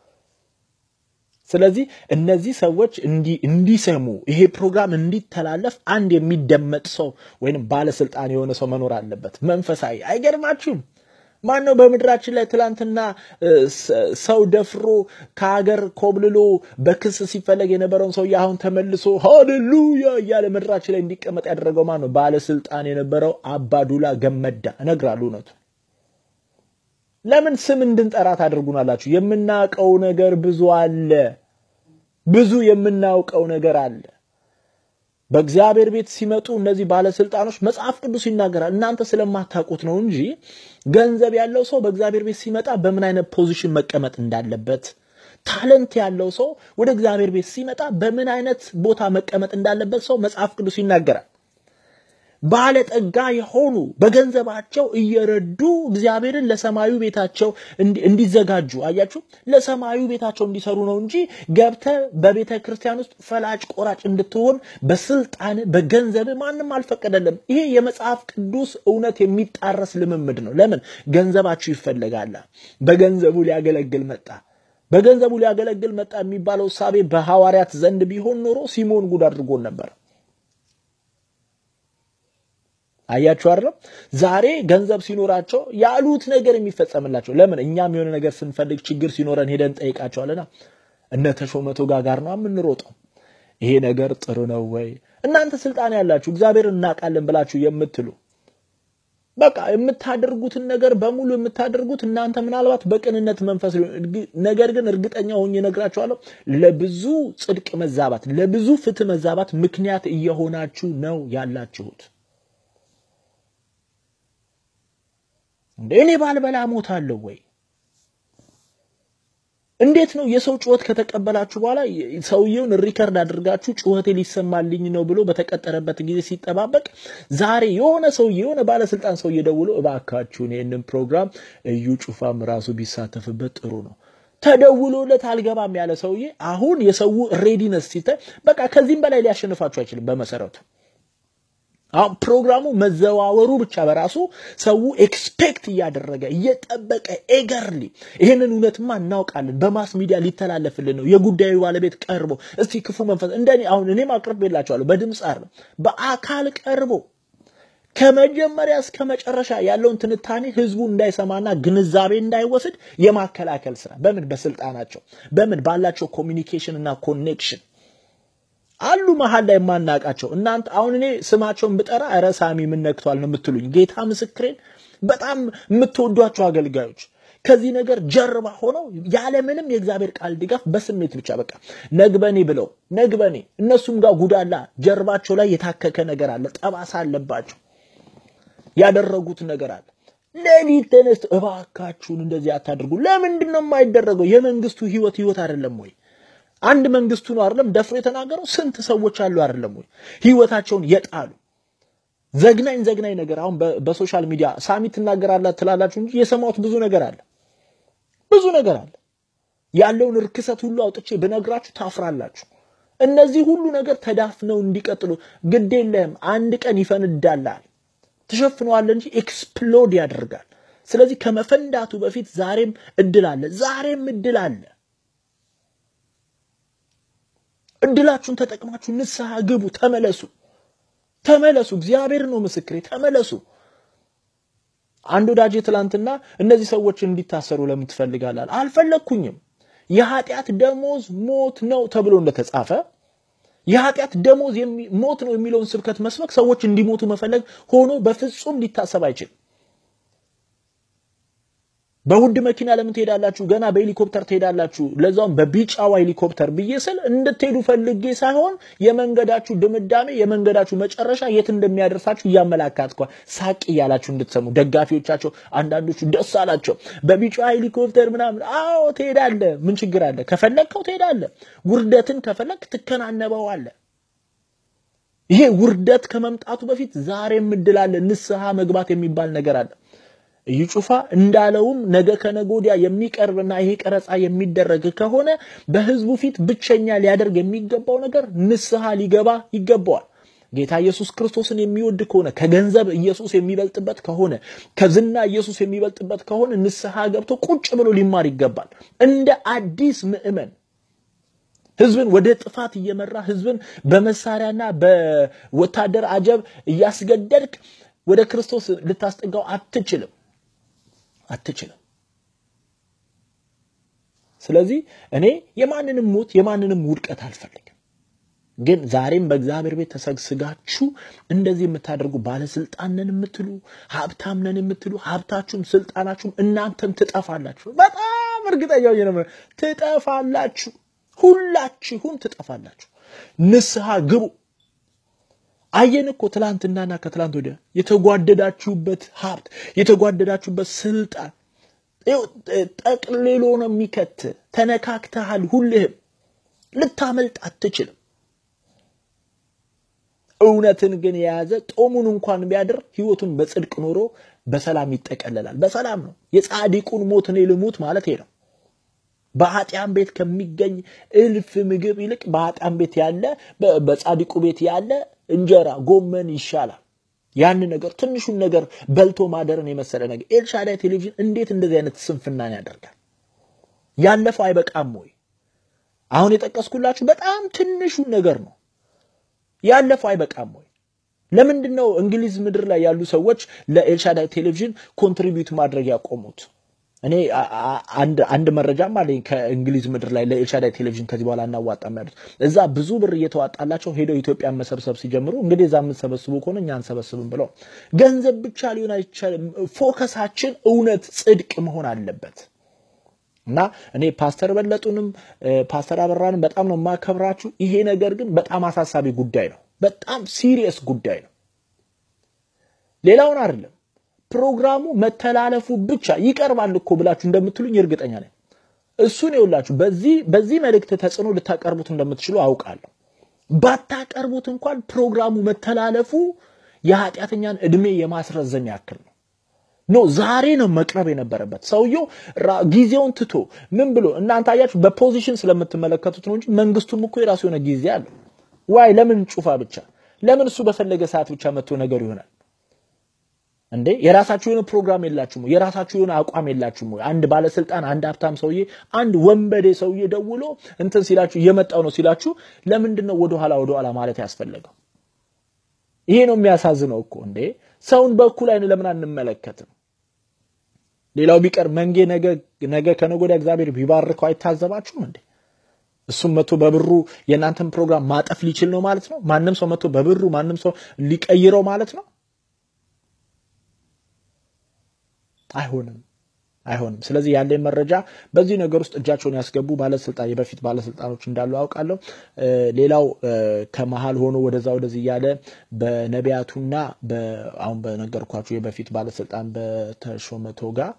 ስለዚህ እነዚህ ሰዎች እንዲሰሙ ይሄ ፕሮግራም እንዲተላለፍ አንድ የሚደመጥ ሰው ወይንም ባለስልጣን የሆነ ሰው መኖር አለበት መንፈሳዊ። አይገርማችሁም? ማን ነው በመድራችን ላይ ትላንትና ሰው ደፍሮ ከሀገር ኮብልሎ በክስ ሲፈለግ የነበረውን ሰው ያሁን ተመልሶ ሃሌሉያ ያለ መድራችን ላይ እንዲቀመጥ ያደረገው ማን ነው? ባለስልጣን የነበረው አባዱላ ገመዳ። እነግራለሁ ነው። ለምን ስም እንድንጠራት አድርጉናላችሁ? የምናውቀው ነገር ብዙ አለ። ብዙ የምናውቀው ነገር አለ። በእግዚአብሔር ቤት ሲመጡ እነዚህ ባለስልጣኖች መጽሐፍ ቅዱስ ይናገራል። እናንተ ስለማታውቁት ነው እንጂ ገንዘብ ያለው ሰው በእግዚአብሔር ቤት ሲመጣ በምን አይነት ፖዚሽን መቀመጥ እንዳለበት፣ ታለንት ያለው ሰው ወደ እግዚአብሔር ቤት ሲመጣ በምን አይነት ቦታ መቀመጥ እንዳለበት ሰው መጽሐፍ ቅዱስ ይናገራል። ባለጠጋ የሆኑ በገንዘባቸው እየረዱ እግዚአብሔርን ለሰማዩ ቤታቸው እንዲዘጋጁ አያችሁ ለሰማዩ ቤታቸው እንዲሰሩ ነው እንጂ ገብተ በቤተ ክርስቲያን ውስጥ ፈላጭ ቆራጭ እንድትሆን በስልጣን በገንዘብ ማንንም አልፈቀደለም። ይሄ የመጽሐፍ ቅዱስ እውነት የሚጣረስ ልምምድ ነው። ለምን ገንዘባችሁ ይፈልጋል? በገንዘቡ ሊያገለግል መጣ። በገንዘቡ ሊያገለግል መጣ የሚባለው ሳቤ በሐዋርያት ዘንድ ቢሆን ኖሮ ሲሞን ጉድ አድርጎን ነበር። አያችሁ አይደል? ዛሬ ገንዘብ ሲኖራቸው ያሉት ነገር የሚፈጸምላቸው ለምን? እኛም የሆነ ነገር ስንፈልግ ችግር ሲኖረን ሄደን ጠይቃቸዋለና እነ ተሾመ ቶጋ ጋር ነው የምንሮጠው። ይሄ ነገር ጥሩ ነው ወይ? እናንተ ስልጣን ያላችሁ እግዚአብሔርን እናቃለን ብላችሁ የምትሉ በቃ የምታደርጉትን ነገር በሙሉ የምታደርጉት እናንተ ምናልባት በቅንነት መንፈስ ነገር ግን እርግጠኛ ሆኜ ነግራችኋለሁ ለብዙ ጽድቅ መዛባት ለብዙ ፍትህ መዛባት ምክንያት እየሆናችሁ ነው ያላችሁት። እኔ ባልበላ ሞታለሁ ወይ? እንዴት ነው የሰው ጩኸት ከተቀበላችሁ በኋላ ሰውየውን ሪከርድ አድርጋችሁ ጩኸቴ ሊሰማልኝ ነው ብሎ በተቀጠረበት ጊዜ ሲጠባበቅ ዛሬ የሆነ ባለስልጣን ሰው እየደውሎ እባካችሁን ይሄንን ፕሮግራም እዩ ጩፋም ራሱ ቢሳተፍበት ጥሩ ነው ተደውሎለት አልገባም ያለ ሰውዬ አሁን የሰው ሬዲነስ ሲታይ በቃ ከዚህም በላይ ሊያሸንፋችሁ አይችልም። በመሰረቱ አሁን ፕሮግራሙ መዘዋወሩ ብቻ በራሱ ሰው ኤክስፔክት ያደረገ እየጠበቀ ኤገርሊ ይሄንን እውነትማ እናውቃለን በማስ ሚዲያ ሊተላለፍልን ነው የጉዳዩ ባለቤት ቀርቦ እስቲ ክፉ መንፈስ እንደኔ አሁን እኔም አቅርቤላችኋለሁ በድምጽ አይደለም በአካል ቀርቦ ከመጀመሪያ እስከ መጨረሻ ያለውን ትንታኔ ህዝቡ እንዳይሰማና ግንዛቤ እንዳይወስድ የማከላከል ስራ በምን በስልጣናቸው በምን ባላቸው ኮሙኒኬሽን እና ኮኔክሽን አሉ መሐል ላይ ማናቃቸው እናንተ አሁን እኔ ስማቸውን ብጠራ አረሳሚ ምን ነክቷል ነው የምትሉኝ። ጌታ ምስክሬን በጣም የምትወዷቸው አገልጋዮች ከዚህ ነገር ጀርባ ሆነው ያለ ምንም የእግዚአብሔር ቃል ድጋፍ በስሜት ብቻ በቃ ነግበኔ ብለው ነግበኔ እነሱም ጋር ጉዳላ ጀርባቸው ላይ የታከከ ነገር አለ ጠባሳ አለባቸው ያደረጉት ነገር አለ። ለሊት ተነስቶ እባካችሁን እንደዚህ አታድርጉ። ለምንድን ነው የማይደረገው? የመንግስቱ ህይወት አይደለም ወይ? አንድ መንግስቱ ነው አይደለም ደፍሮ የተናገረው? ስንት ሰዎች አሉ አይደለም ወይ ህይወታቸውን የጣሉ ዘግናኝ ነገር አሁን በሶሻል ሚዲያ ሳሚ ትናገራለህ ትላላችሁ እንጂ የሰማሁት ብዙ ነገር አለ ያለውን ርክሰት ሁሉ አውጥቼ በነግራችሁ ታፍራላችሁ እነዚህ ሁሉ ነገር ተዳፍነው እንዲቀጥሉ ግድ የለም አንድ ቀን ይፈነዳላል ተሸፍነዋል እንጂ ኤክስፕሎድ ያደርጋል ስለዚህ ከመፈንዳቱ በፊት ዛሬም እድል አለ እድላችሁን ተጠቅማችሁ ንስሐ ግቡ ተመለሱ እግዚአብሔር ነው ምስክሬ ተመለሱ አንዱ ዳጄ ትላንትና እነዚህ ሰዎች እንዲታሰሩ ለምን ትፈልጋላል አልፈለኩኝም የኃጢአት ደሞዝ ሞት ነው ተብሎ እንደተጻፈ የኃጢአት ደሞዝ ሞት ነው የሚለውን ስብከት መስበክ ሰዎች እንዲሞቱ መፈለግ ሆኖ በፍጹም ሊታሰብ አይችልም በውድ መኪና ለምን ትሄዳላችሁ ገና በሄሊኮፕተር ትሄዳላችሁ ለዛውም በቢጫው ሄሊኮፕተር በየሰል እንድትሄዱ ፈልጌ ሳይሆን የመንገዳችሁ ድምዳሜ የመንገዳችሁ መጨረሻ የት እንደሚያደርሳችሁ ያመላካትኳ ሳቂ ያላችሁ እንድትሰሙ ደጋፊዎቻቸው አንዳንዶቹ ደስ አላቸው በቢጫው ሄሊኮፕተር ምናምን አዎ ትሄዳለህ ምን ችግር አለ ከፈለከው ትሄዳለህ ውርደትን ከፈለክ ትከናነበዋለህ ይሄ ውርደት ከመምጣቱ በፊት ዛሬም እድል አለ ንስሐ መግባት የሚባል ነገር አለ ይጩፋ እንዳለውም ነገ ከነጎዲያ የሚቀርብና ይሄ ቀረጻ የሚደረግ ከሆነ በህዝቡ ፊት ብቸኛ ሊያደርግ የሚገባው ነገር ንስሐ ሊገባ ይገባዋል ጌታ ኢየሱስ ክርስቶስን የሚወድ ከሆነ ከገንዘብ ኢየሱስ የሚበልጥበት ከሆነ ከዝና ኢየሱስ የሚበልጥበት ከሆነ ንስሐ ገብቶ ቁጭ ብሎ ሊማር ይገባል እንደ አዲስ ምእመን ህዝብን ወደ ጥፋት እየመራ ህዝብን በመሳሪያና በወታደር አጀብ እያስገደልክ ወደ ክርስቶስ ልታስጠጋው አትችልም ስለዚህ እኔ የማንንም ሞት የማንንም ውድቀት አልፈልግም ግን ዛሬም በእግዚአብሔር ቤት ተሰግስጋችሁ እንደዚህ የምታደርጉ ባለስልጣን ነን የምትሉ ሀብታም ነን የምትሉ ሀብታችሁም ስልጣናችሁም እናንተም ትጠፋላችሁ በጣም እርግጠኛ ነኝ ትጠፋላችሁ ሁላችሁም ትጠፋላችሁ ንስሐ ግቡ አየንኮ ትላንትናና ከትላንት ወዲያ የተጓደዳችሁበት ሀብት የተጓደዳችሁበት ስልጣን ጠቅልሎ ነው የሚከት ተነካክተሃል ሁልህም ልታመልጥ አትችልም እውነትን ግን የያዘ ጦሙን እንኳን ቢያድር ህይወቱን በጽድቅ ኖሮ በሰላም ይጠቀለላል በሰላም ነው የጻድቁን ሞት ነው ልሙት ማለት ነው በኃጢአን ቤት ከሚገኝ እልፍ ምግብ ይልቅ በኃጢአን ቤት ያለ በጻድቁ ቤት ያለ እንጀራ ጎመን ይሻላል ያን ነገር ትንሹን ነገር በልቶ ማደርን የመሰለ ነገር ኤልሻዳይ ቴሌቪዥን እንዴት እንደዚህ አይነት ስንፍናን ያደርጋል ያለፈው አይበቃም ወይ አሁን የጠቀስኩላችሁ በጣም ትንሹን ነገር ነው ያለፈው አይበቃም ወይ ለምንድነው እንግሊዝ ምድር ላይ ያሉ ሰዎች ለኤልሻዳይ ቴሌቪዥን ኮንትሪቢዩት ማድረግ ያቆሙት እኔ አንድ መረጃ ማለት ከእንግሊዝ ምድር ላይ ለኤልሻዳይ ቴሌቪዥን ከዚህ በኋላ እናዋጣም ያሉት እዛ ብዙ ብር እየተዋጣላቸው ሄደው ኢትዮጵያ መሰብሰብ ሲጀምሩ እንግዲህ እዛ የምትሰበስቡ ከሆነ እኛን ሰበስብን ብለው ገንዘብ ብቻ ሊሆን አይቻልም ፎከሳችን እውነት ጽድቅ መሆን አለበት እና እኔ ፓስተር በለጡንም ፓስተር አበራንም በጣም ነው ማከብራችሁ ይሄ ነገር ግን በጣም አሳሳቢ ጉዳይ ነው በጣም ሲሪየስ ጉዳይ ነው ሌላውን አይደለም ፕሮግራሙ መተላለፉ ብቻ ይቀርባል እኮ ብላችሁ እንደምትሉኝ እርግጠኛ ነኝ እሱን ይውላችሁ በዚህ መልእክት ተጽኖ ልታቀርቡት እንደምትችሉ አውቃለሁ ባታቀርቡት እንኳን ፕሮግራሙ መተላለፉ የኃጢአተኛን እድሜ የማስረዘም ያክል ነው ዛሬ ነው መቅረብ የነበረበት ሰውየው ጊዜውን ትቶ ምን ብሎ እናንተ አያችሁ በፖዚሽን ስለምትመለከቱት ነው እንጂ መንግስቱም እኮ የራሱ የሆነ ጊዜ አለው ዋይ ለምን ጩፋ ብቻ ለምን እሱ በፈለገ ሰዓት ብቻ መጥቶ ነገር ይሆናል እንዴ የራሳችሁ የሆነ ፕሮግራም የላችሁም የራሳችሁ የሆነ አቋም የላችሁም አንድ ባለስልጣን አንድ ሀብታም ሰውዬ አንድ ወንበዴ ሰውዬ ደውሎ እንትን ሲላችሁ እየመጣው ነው ሲላችሁ ለምንድነው ወደ ኋላ ማለት ያስፈልገው ይሄ ነው የሚያሳዝነው እኮ እንዴ ሰውን በኩል አይነ ለምን አንመለከትም ሌላው ቢቀር መንጌ ነገ ከነጎዳ እግዚአብሔር ቢባርከው አይታዘባችሁም እንዴ እሱም መቶ በብሩ የናንተን ፕሮግራም ማጠፍ ሊችል ነው ማለት ነው ማንንም ሰው መቶ በብሩ ማንንም ሰው ሊቀይረው ማለት ነው አይሆንም ስለዚህ ያለ መረጃ በዚህ ነገር ውስጥ እጃቸውን ያስገቡ ባለስልጣን የበፊት ባለስልጣኖች እንዳሉ አውቃለሁ ሌላው ከመሃል ሆኖ ወደዚህ ያለ በነቢያቱና አሁን በነገርኳችሁ የበፊት ባለስልጣን በተሾመቶ ጋር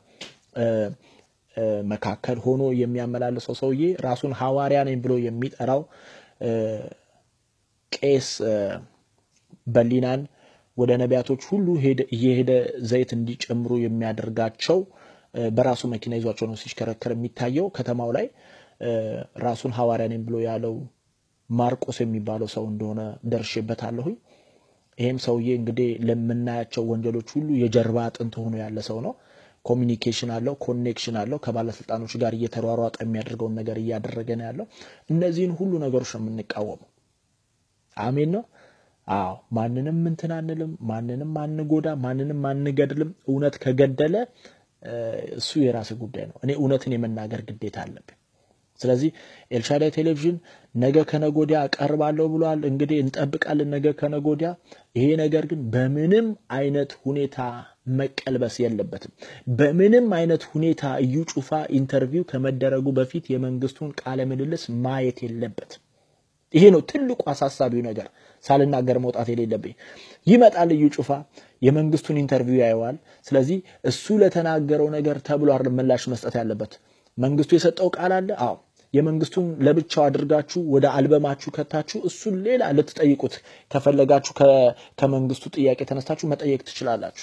መካከል ሆኖ የሚያመላልሰው ሰውዬ ራሱን ሐዋርያ ነኝ ብሎ የሚጠራው ቄስ በሊናን ወደ ነቢያቶች ሁሉ እየሄደ ዘይት እንዲጨምሩ የሚያደርጋቸው በራሱ መኪና ይዟቸው ነው ሲሽከረከር የሚታየው ከተማው ላይ ራሱን ሐዋርያ ነኝ ብሎ ያለው ማርቆስ የሚባለው ሰው እንደሆነ ደርሼበታለሁ ይሄም ሰውዬ እንግዲህ ለምናያቸው ወንጀሎች ሁሉ የጀርባ አጥንት ሆኖ ያለ ሰው ነው ኮሙኒኬሽን አለው ኮኔክሽን አለው ከባለስልጣኖች ጋር እየተሯሯጠ የሚያደርገው ነገር እያደረገ ነው ያለው እነዚህን ሁሉ ነገሮች ነው የምንቃወመው አሜን ነው አዎ ማንንም እንትን አንልም ማንንም አንጎዳ ማንንም አንገድልም እውነት ከገደለ እሱ የራስ ጉዳይ ነው እኔ እውነትን የመናገር ግዴታ አለብኝ ስለዚህ ኤልሻዳይ ቴሌቪዥን ነገ ከነጎዲያ አቀርባለሁ ብሏል እንግዲህ እንጠብቃለን ነገ ከነጎዲያ ይሄ ነገር ግን በምንም አይነት ሁኔታ መቀልበስ የለበትም በምንም አይነት ሁኔታ እዩ ጩፋ ኢንተርቪው ከመደረጉ በፊት የመንግስቱን ቃለ ምልልስ ማየት የለበትም ይሄ ነው ትልቁ አሳሳቢው ነገር ሳልናገር መውጣት የሌለብኝ ይመጣል እዩ ጩፋ የመንግስቱን ኢንተርቪው ያየዋል ስለዚህ እሱ ለተናገረው ነገር ተብሎ አይደል ምላሽ መስጠት ያለበት መንግስቱ የሰጠው ቃል አለ አዎ የመንግስቱን ለብቻው አድርጋችሁ ወደ አልበማችሁ ከታችሁ እሱ ሌላ ልትጠይቁት ከፈለጋችሁ ከመንግስቱ ጥያቄ ተነስታችሁ መጠየቅ ትችላላችሁ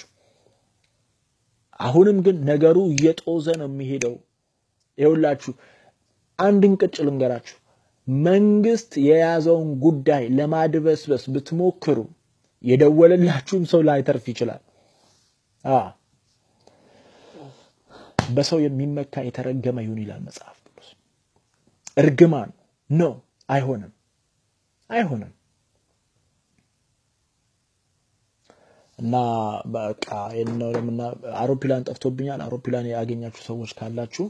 አሁንም ግን ነገሩ እየጦዘ ነው የሚሄደው ይኸውላችሁ አንድን ቅጭ ልንገራችሁ መንግስት የያዘውን ጉዳይ ለማድበስበስ ብትሞክሩ የደወለላችሁም ሰው ላይተርፍ ይችላል በሰው የሚመካ የተረገመ ይሁን ይላል መጽሐፍ ቅዱስ እርግማን ነው አይሆንም እና በቃ የነው ለምና አውሮፕላን ጠፍቶብኛል አውሮፕላን ያገኛችሁ ሰዎች ካላችሁ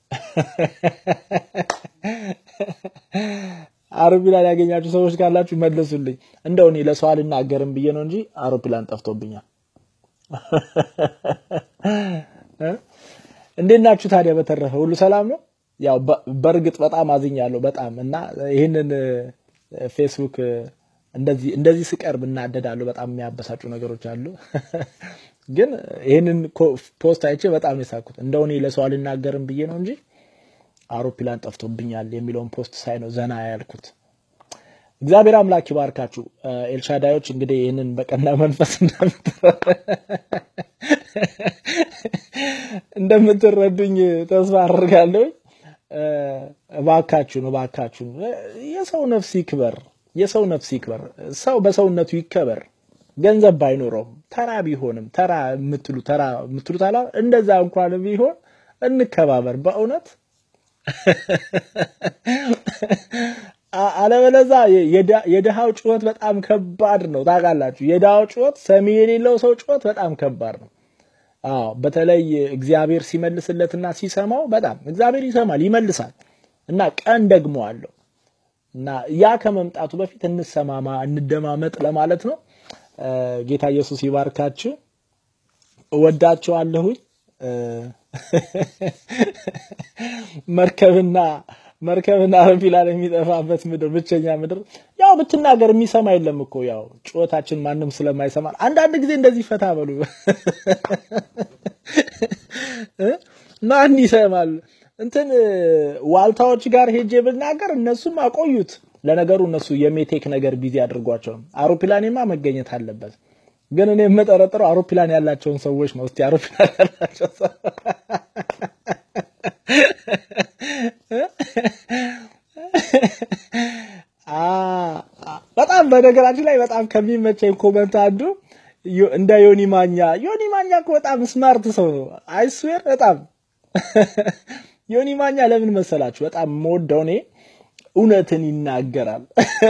አውሮፕላን ያገኛችሁ ሰዎች ካላችሁ መልሱልኝ እንደው እኔ ለሰው አልናገርም ብዬ ነው እንጂ አውሮፕላን ጠፍቶብኛል እንዴናችሁ ታዲያ በተረፈ ሁሉ ሰላም ነው ያው በርግጥ በጣም አዝኛለሁ በጣም እና ይሄንን ፌስቡክ እንደዚህ ስቀርብ እናደዳለሁ በጣም የሚያበሳጩ ነገሮች አሉ ግን ይሄንን ፖስት አይቼ በጣም የሳኩት እንደው እኔ ለሰው አልናገርም ብዬ ነው እንጂ አውሮፕላን ጠፍቶብኛል የሚለውን ፖስት ሳይ ነው ዘና ያልኩት እግዚአብሔር አምላክ ይባርካችሁ ኤልሻዳዮች እንግዲህ ይሄንን በቀና መንፈስ እንደምትረዱኝ ተስፋ አደርጋለሁ እባካችሁ የሰው ነፍስ ይክበር ሰው በሰውነቱ ይከበር ገንዘብ ባይኖርም ተራ ቢሆንም ተራ የምትሉት አላ እንደዛ እንኳን ቢሆን እንከባበር በእውነት አለበለዛ የደሃው ጩኸት በጣም ከባድ ነው ታውቃላችሁ የደሃው ጩኸት ሰሚ የሌለው ሰው ጩኸት በጣም ከባድ ነው በተለይ እግዚአብሔር ሲመልስለትና ሲሰማው በጣም እግዚአብሔር ይሰማል ይመልሳል እና ቀን ደግሞ አለው እና ያ ከመምጣቱ በፊት እንሰማማ እንደማመጥ ለማለት ነው ጌታ ኢየሱስ ይባርካችሁ እወዳችኋለሁ መርከብና አውሮፕላን የሚጠፋበት ምድር ብቸኛ ምድር ያው ብትናገር የሚሰማ የለም እኮ ያው ጩኸታችን ማንንም ስለማይሰማ አንዳንድ ጊዜ እንደዚህ ፈታ በሉ ማን ይሰማል እንትን ዋልታዎች ጋር ሄጄ ብናገር እነሱም አቆዩት ለነገሩ እነሱ የሜቴክ ነገር ቢዚ አድርጓቸው አውሮፕላኔማ መገኘት አለበት ግን እኔ የምጠረጥረው አውሮፕላን ያላቸውን ሰዎች ነው እስቲ አውሮፕላን ያላቸው በጣም በነገራችን ላይ በጣም ከሚመቸኝ ኮሜንት አንዱ እንደ ዮኒ ማኛ እኮ በጣም ስማርት ሰው ነው አይስዌር በጣም ዮኒ ማኛ ለምን መሰላችሁ በጣም ሞዶኔ እውነትን ይናገራል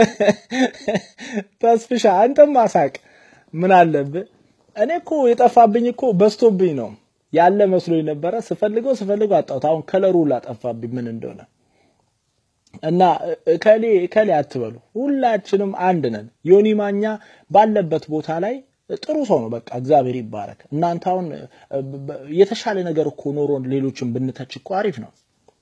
ተስፍሻ አንተም ማሳቅ ምን አለብህ እኔ እኮ የጠፋብኝ እኮ በስቶብኝ ነው ያለ መስሎኝ ነበር ስፈልገው አጣሁት አሁን ከለሩ ላጠፋብኝ ምን እንደሆነ እና ከሌ አትበሉ ሁላችንም አንድ ነን ዮኒ ማኛ ባለበት ቦታ ላይ ጥሩ ሰው ነው በቃ እግዚአብሔር ይባረክ እናንተ አሁን የተሻለ ነገር እኮ ኖሮን ሌሎችን ብንተች እኮ አሪፍ ነው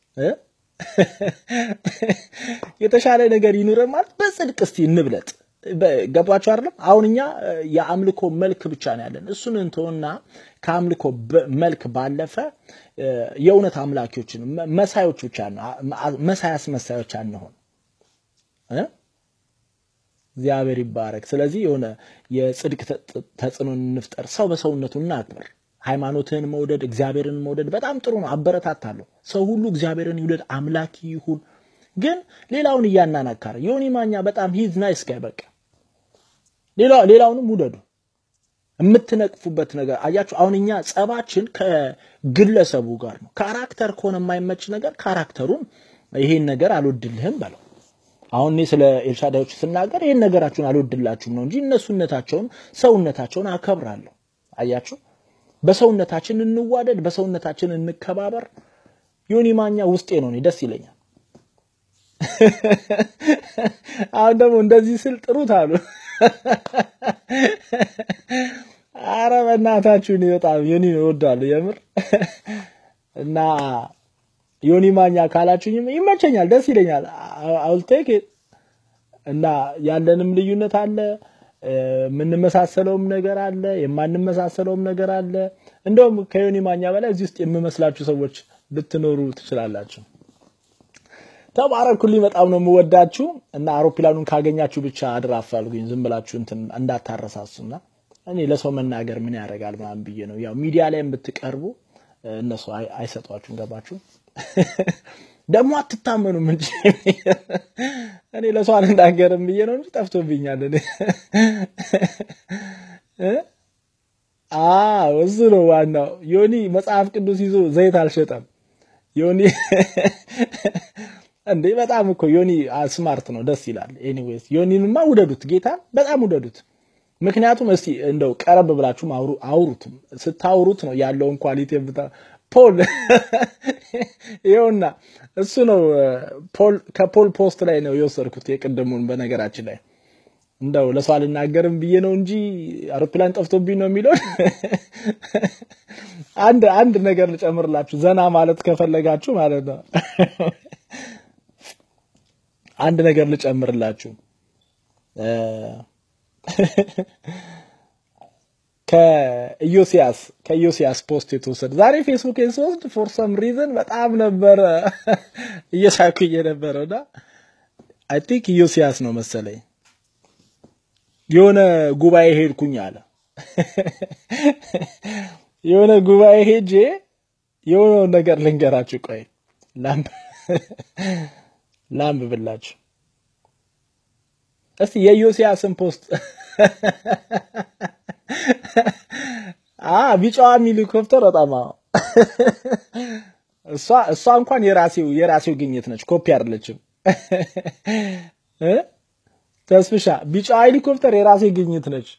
የተሻለ ነገር ይኑረን ማለት በጽድቅ እስቲ እንብለጥ ገባችሁ አይደለም አሁንኛ የአምልኮ መልክ ብቻ ነው ያለን እሱን እንተውና ከአምልኮ መልክ ባለፈ የእውነት አምላኪዎችን መሳዮች ብቻ ነው መሳያስ መሳዮች አንሆን እግዚአብሔር ይባረክ ስለዚህ የሆነ የጽድቅ ተጽዕኖ እንፍጠር ሰው በሰውነቱ እናክብር ሃይማኖትን መውደድ እግዚአብሔርን መውደድ በጣም ጥሩ ነው አበረታታለሁ ሰው ሁሉ እግዚአብሔርን ይውደድ አምላክ ይሁን ግን ሌላውን ያናናካረ ዮኒ ማኛ በጣም ሂዝ ናይስ ጋይ በቃ ሌላውንም ውደዱ የምትነቅፉበት ነገር አያችሁ አሁንኛ ጸባችን ከግለሰቡ ጋር ነው ካራክተር ኮነ የማይመች ነገር ካራክተሩን ይሄን ነገር አልወድልህም ባለው አሁን እኔ ስለ ኤልሻዳዮች ስናገር ይሄን ነገራችሁን አልወድላችሁም ነው እንጂ እነሱነታቸውን ሰውነታቸውን አከብራለሁ አያችሁ በሰውነታችን እንዋደድ በሰውነታችን እንከባበር ዮኒ ማኛ ውስጤ ነው ደስ ይለኛል አሁን ደግሞ እንደዚህ ስል ጥሩት አሉ አረ በእናታችሁ ነው በጣም ዮኒ ወዳሉ የምር እና ዮኒ ማኛ ካላችሁኝ ይመቸኛል ደስ ይለኛል I'll take it እና ያለንም ልዩነት አለ ምን መሳሰለውም ነገር አለ የማንመሳሰለውም ነገር አለ እንደውም ከዮኒ ማኛ በላይ እዚህ ውስጥ የምመስላችሁ ሰዎች ልትኖሩ ትችላላችሁ ተባረኩልኝ በጣም ነው የምወዳችሁ እና አውሮፕላኑን ካገኛችሁ ብቻ አድራፋልጉኝ ዝም ብላችሁ እንትን እንዳታረሳሱና እኔ ለሰው መናገር ምን ያረጋል ማን ብዬ ነው ያው ሚዲያ ላይ ብትቀርቡ እነሱ አይሰጧችሁም ገባችሁ ደሞ አትታመኑም እንጂ እኔ ለሰው አልናገርም ብዬ ነው እንጂ ጠፍቶብኛል እኔ ወዝሮ ዋናው ዮኒ መጽሐፍ ቅዱስ ይዞ ዘይት አልሸጠም ዮኒ እንዴ በጣም እኮ ዮኒ ስማርት ነው ደስ ይላል ኤኒዌይስ ዮኒንማ ውደዱት ጌታ በጣም ውደዱት ምክንያቱም እስቲ እንደው ቀረብ ብላችሁ አውሩትም ስታውሩት ነው ያለውን ኳሊቲ ፖል ይውና እሱ ነው ከፖል ፖስት ላይ ነው የወሰድኩት የቀደሙን በነገራችን ላይ እንደው ለሰው አልናገርም ብዬ ነው እንጂ አውሮፕላን ጠፍቶብኝ ነው የሚለው አንድ ነገር ልጨምርላችሁ ዘና ማለት ከፈለጋችሁ ማለት ነው አንድ ነገር ልጨምርላችሁ ከኢዮስያስ ፖስት የተወሰደ ዛሬ ፌስቡክ የሶስት for some reason በጣም ነበር እየሳኩኝ የነበረውና I think ኢዮስያስ ነው መሰለኝ የሆነ ጉባኤ ሄድኩኝ አለ የሆነ ጉባኤ ሄጄ የሆነ ነገር ልንገራችሁ ቆይ ላምብ ብላችሁ እስቲ የኢዮስያስን ፖስት ቢጫዋ ሄሊኮፕተር በጣም እሷ እንኳን የራሴው ግኝት ነች ኮፒ አይደለችም ተስፍሻ ቢጫዋ ሄሊኮፕተር የራሴው ግኝት ነች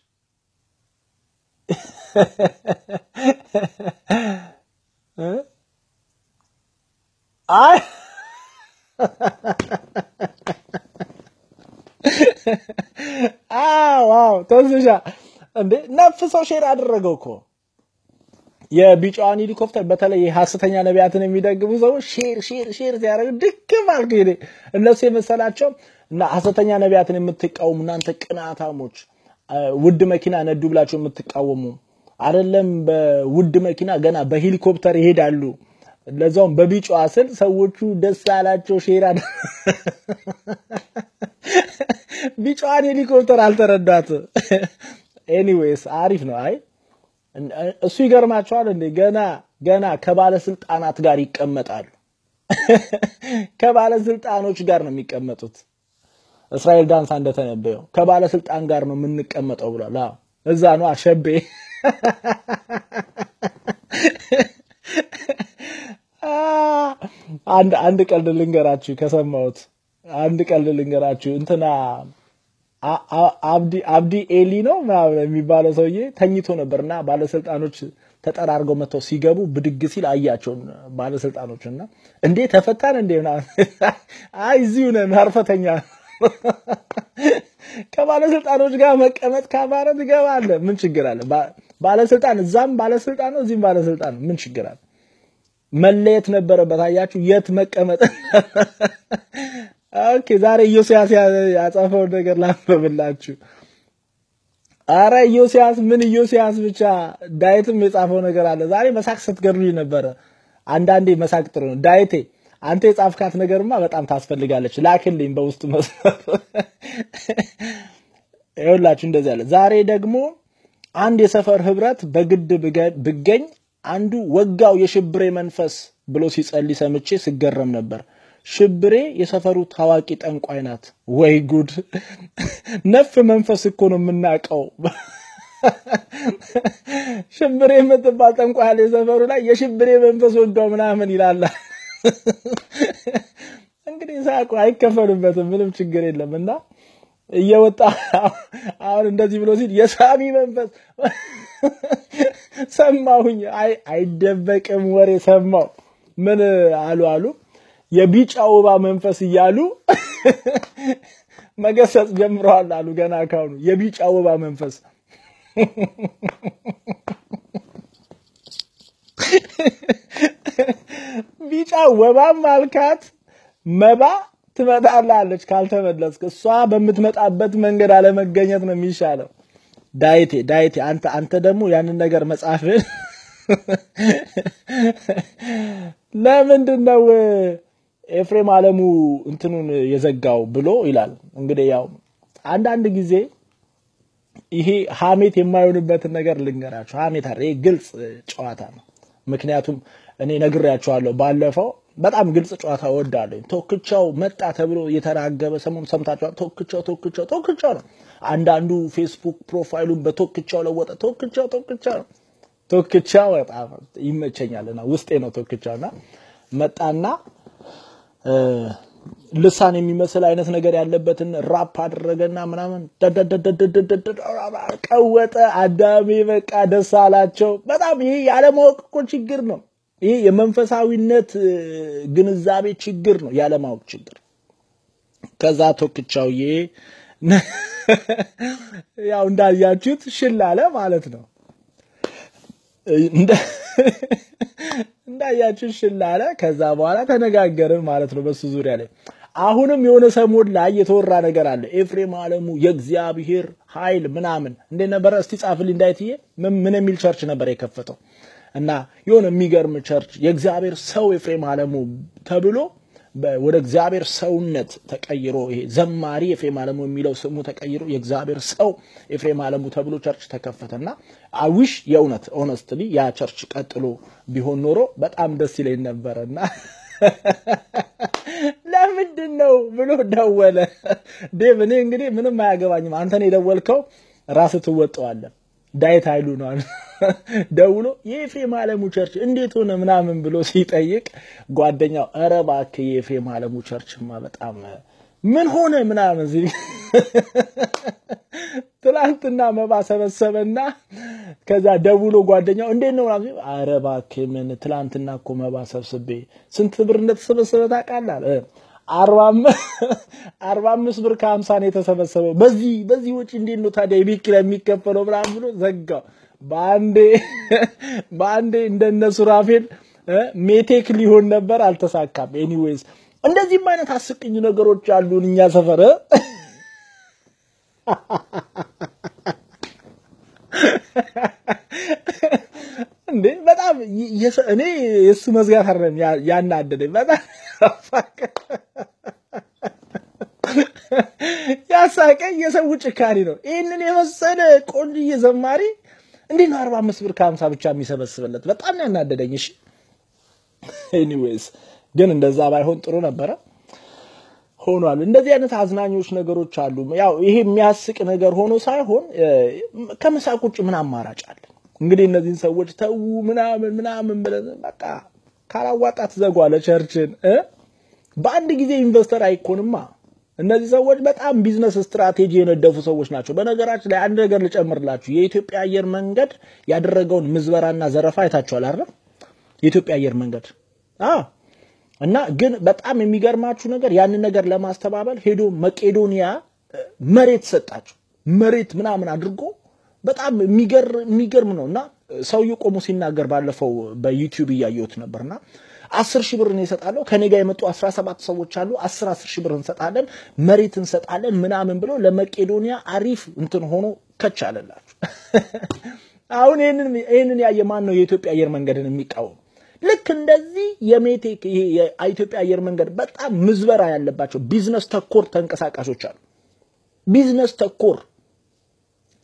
ዋው ተስፍሻ እንዴ ነፍሰው ሼር አደረገው እኮ የቢጫዋን ሄሊኮፕተር በተለይ ሐሰተኛ ነቢያትን የሚደግፉ ሰዎች ሼር ሲያደርጉ ድክማል ይሄ እነሱ የመሰላቸው እና ሐሰተኛ ነቢያትን የምትቃወሙ እናንተ ቅናታሞች ውድ መኪና ነዱ ብላችሁ የምትቃወሙ አይደለም በውድ መኪና ገና በሄሊኮፕተር ይሄዳሉ ለዛውም በቢጫዋ ስል ሰዎቹ ደስ አላቸው ሼር ቢጫዋን ሄሊኮፕተር አልተረዳት ኤኒዌይስ አሪፍ ነው አይ እሱ ይገርማቸዋል እንዴ ገና ከባለስልጣናት ጋር ይቀመጣሉ ከባለስልጣኖች ጋር ነው የሚቀመጡት እስራኤል ዳንስ እንደተነበየው ከባለስልጣን ጋር ነው የምንቀመጠው ብሏል እዛ ነው አሸቤ አንድ ቀልድ ልንገራችሁ ከሰማሁት እንትና አብዲ ኤሊ ነው የሚባለው ሰውዬ ተኝቶ ነበርና ባለስልጣኖች ተጠራርገው መተው ሲገቡ ብድግ ሲል አያቸው ባለስልጣኖችና እንዴ ተፈታን እንደና እዚሁ ነው አርፈተኛ ከባለስልጣኖች ጋር መቀመጥ ካባረ ትገባለ ምን ችግር አለ ባለስልጣን እዛም ባለስልጣን ነው እዚህም ባለስልጣን ነው ምን ችግር አለ መለየት ነበረበት አያችሁ የት መቀመጥ ኦኬ ዛሬ ኢዮስያስ ያጻፈው ነገር ላንብብላችሁ አረ ኢዮስያስ ብቻ ዳይትም የጻፈው ነገር አለ ዛሬ መሳቅ ስትገርሉኝ ነበር አንዳንዴ መሳቅ ጥሩ ነው ዳይቴ አንተ የጻፍካት ነገርማ በጣም ታስፈልጋለች ላክልኝ በውስጥ መስመር ይኸውላችሁ እንደዚህ አለ ዛሬ ደግሞ አንድ የሰፈር ህብረት በግድ ብገኝ አንዱ ወጋው የሽብሬ መንፈስ ብሎ ሲጸልይ ሰምቼ ስገረም ነበር ሽብሬ የሰፈሩ ታዋቂ ጠንቋይ ናት ወይ ጉድ ነፍ መንፈስ እኮ ነው የምናቀው ሽብሬ የምትባል ጠንቋይ የሰፈሩ ላይ የሽብሬ መንፈስ ወጋው ምናምን ይላል እንግዲህ ሳቁ አይከፈልበትም ምንም ችግር የለምና እየወጣ አሁን እንደዚህ ብሎ ሲል የሳሚ መንፈስ ሰማሁኝ አይደበቅም ወሬ ሰማው ምን አሉ የቢጫ ወባ መንፈስ ይያሉ መገሰጽ ጀምረዋል አሉ ገና ካሁኑ የቢጫ ወባ መንፈስ ቢጫ ወባ ማልካት መባ ትመጣላለች ካልተመለስክ እሷ በመትመጣበት መንገድ አለ መገኘት ነው የሚሻለው ዳይቴ አንተ ደግሞ ያንን ነገር መጻፍን ለምንድነው ኤፍሬም አለሙ እንትኑን የዘጋው ብሎ ይላል እንግዲህ ያው አንድ ጊዜ ይሄ ሐሜት የማይሆንበት ነገር ልንገራችሁ ሐሜት አይደል ግልጽ ጨዋታ ነው ምክንያቱም እኔ ነግሬያችኋለሁ ባለፈው በጣም ግልጽ ጨዋታ ወዳለኝ ቶክቻው መጣ ተብሎ የተራገበ ሰሞን ሰምታችኋል ቶክቻው ነው አንዳንዱ ፌስቡክ ፕሮፋይሉን በቶክቻው ለወጠ ቶክቻው በጣም ይመቸኛልና ውስጤ ነው ቶክቻውና መጣና ልሳን የሚመስል አይነት ነገር ያለበትን ራፕ አደረገና ምናምን ቀወጠ አዳሜ በቃ ደስ አላቸው በጣም ይሄ ያለማወቅ እኮ ችግር ነው ይሄ የመንፈሳዊነት ግንዛቤ ችግር ነው ያለማወቅ ችግር ከዛ ቶክቻውዬ ያው እንዳያችሁት ሽላለ ማለት ነው እንዳያችሁት ሽላለ ከዛ በኋላ ተነጋገርን ማለት ነው በሱ ዙሪያ ላይ አሁንም የሆነ ሰሞን ላይ የተወራ ነገር አለ ኤፍሬም አለሙ የእግዚአብሔር ኃይል ምናምን እንደነበረ እስቲ ጻፍልኝ እንዳይትዬ ምን የሚል ቸርች ነበር የከፈተው እና የሆነ የሚገርም ቸርች የእግዚአብሔር ሰው ኤፍሬም አለሙ ተብሎ ወደ እግዚአብሔር ሰውነት ተቀይሮ ይሄ ዘማሪ ኤፍሬም አለሙ የሚለው ስሙ ተቀይሮ የእግዚአብሔር ሰው ኤፍሬም አለሙ ተብሎ ቸርች ተከፈተና አዊሽ የእውነት ሆነስትሊ ያ ቸርች ቀጥሎ ቢሆን ኖሮ በጣም ደስ ይለኝ ነበርና ለምንድነው ብሎ ደወለ ዴቭ እኔ እንግዲህ ምንም አያገባኝም አንተን የደወልከው ራስ ትወጣዋለህ ዳይት ኃይሉ ነው ደውሎ የኤፍሬም አለሙ ቸርች እንዴት ሆነ ምናምን ብሎ ሲጠይቅ ጓደኛው ኧረ እባክህ የኤፍሬም አለሙ ቸርችማ በጣም ምን ሆነ ምናምን እዚህ ትላንትና መባ ሰበሰበና ከዛ ደውሎ ጓደኛው እንዴት ነው ማለት ኧረ እባክህ ምን ትላንትና እኮ መባ ሰብስቤ ስንት ብር እንደተሰበሰበ ታውቃለህ 45 ብር ከ50 ነው የተሰበሰበው በዚህ ወጪ እንዴት ነው ታዲያ የቤት ኪራይ የሚከፈለው ብራም ብሎ ዘጋው ባንዴ እንደነሱ ራፌል ሜቴክ ሊሆን ነበር አልተሳካም ኤኒዌይስ እንደዚህ ማለት አስቀኝ ነገሮች አሉን እኛ ሰፈር እንዴ በጣም እኔ የሱ መዝጋት አይደለም ያናደደኝ በጣም ያሳቀኝ የሰው ጭካኔ ነው ይሄንን የመሰለ ቆንጆ ዘማሪ እንዴት ነው 45 ብር ከ50 ብቻ የሚሰበስብለት በጣም ያናደደኝ እሺ ኤኒዌይስ ግን እንደዛ ባይሆን ጥሩ ነበር ሆኗል እንደዚህ አይነት አዝናኞች ነገሮች አሉ ያው ይሄ የሚያስቅ ነገር ሆኖ ሳይሆን ከመሳቁጭ ምን አማራጭ አለ እንግዲህ እነዚህ ሰዎች ተው ምናምን ብለን በቃ ካላዋጣት ዘጓለ ቸርችን በአንድ ጊዜ ኢንቨስተር አይኮንማ እነዚህ ሰዎች በጣም ቢዝነስ ስትራቴጂ የነደፉ ሰዎች ናቸው በነገራችን ላይ አንድ ነገር ልጨምርላችሁ የኢትዮጵያ አየር መንገድ ያደረገውን ምዝበራና ዘረፋ አይታችኋል አይደል የኢትዮጵያ አየር መንገድ እና ግን በጣም የሚገርማችሁ ነገር ያንን ነገር ለማስተባበል ሄዶ መቄዶኒያ መሬት ሰጣቸው መሬት ምናምን አድርጎ በጣም የሚገርም ነውና ሰውዬው ቆሞ ሲናገር ባለፈው በዩቲዩብ ያያዩት ነበርና 10,000 ብር ነው ይሰጣለው ከኔ ጋር የመጡ 17 ሰዎች አሉ 10,000 ብር እንሰጣለን መሬት እንሰጣለን ምናምን ብሎ ለመቄዶኒያ አሪፍ እንትን ሆኖ ከቻለላችሁ አሁን ይሄንን ያየ ማን ነው የኢትዮጵያ አየር መንገድን የሚቃወም ልክ እንደዚህ የሜቴክ ይሄ የኢትዮጵያ አየር መንገድ በጣም ምዝበራ ያለባቸው ቢዝነስ ተኮር ተንቀሳቃሾች አሉ ቢዝነስ ተኮር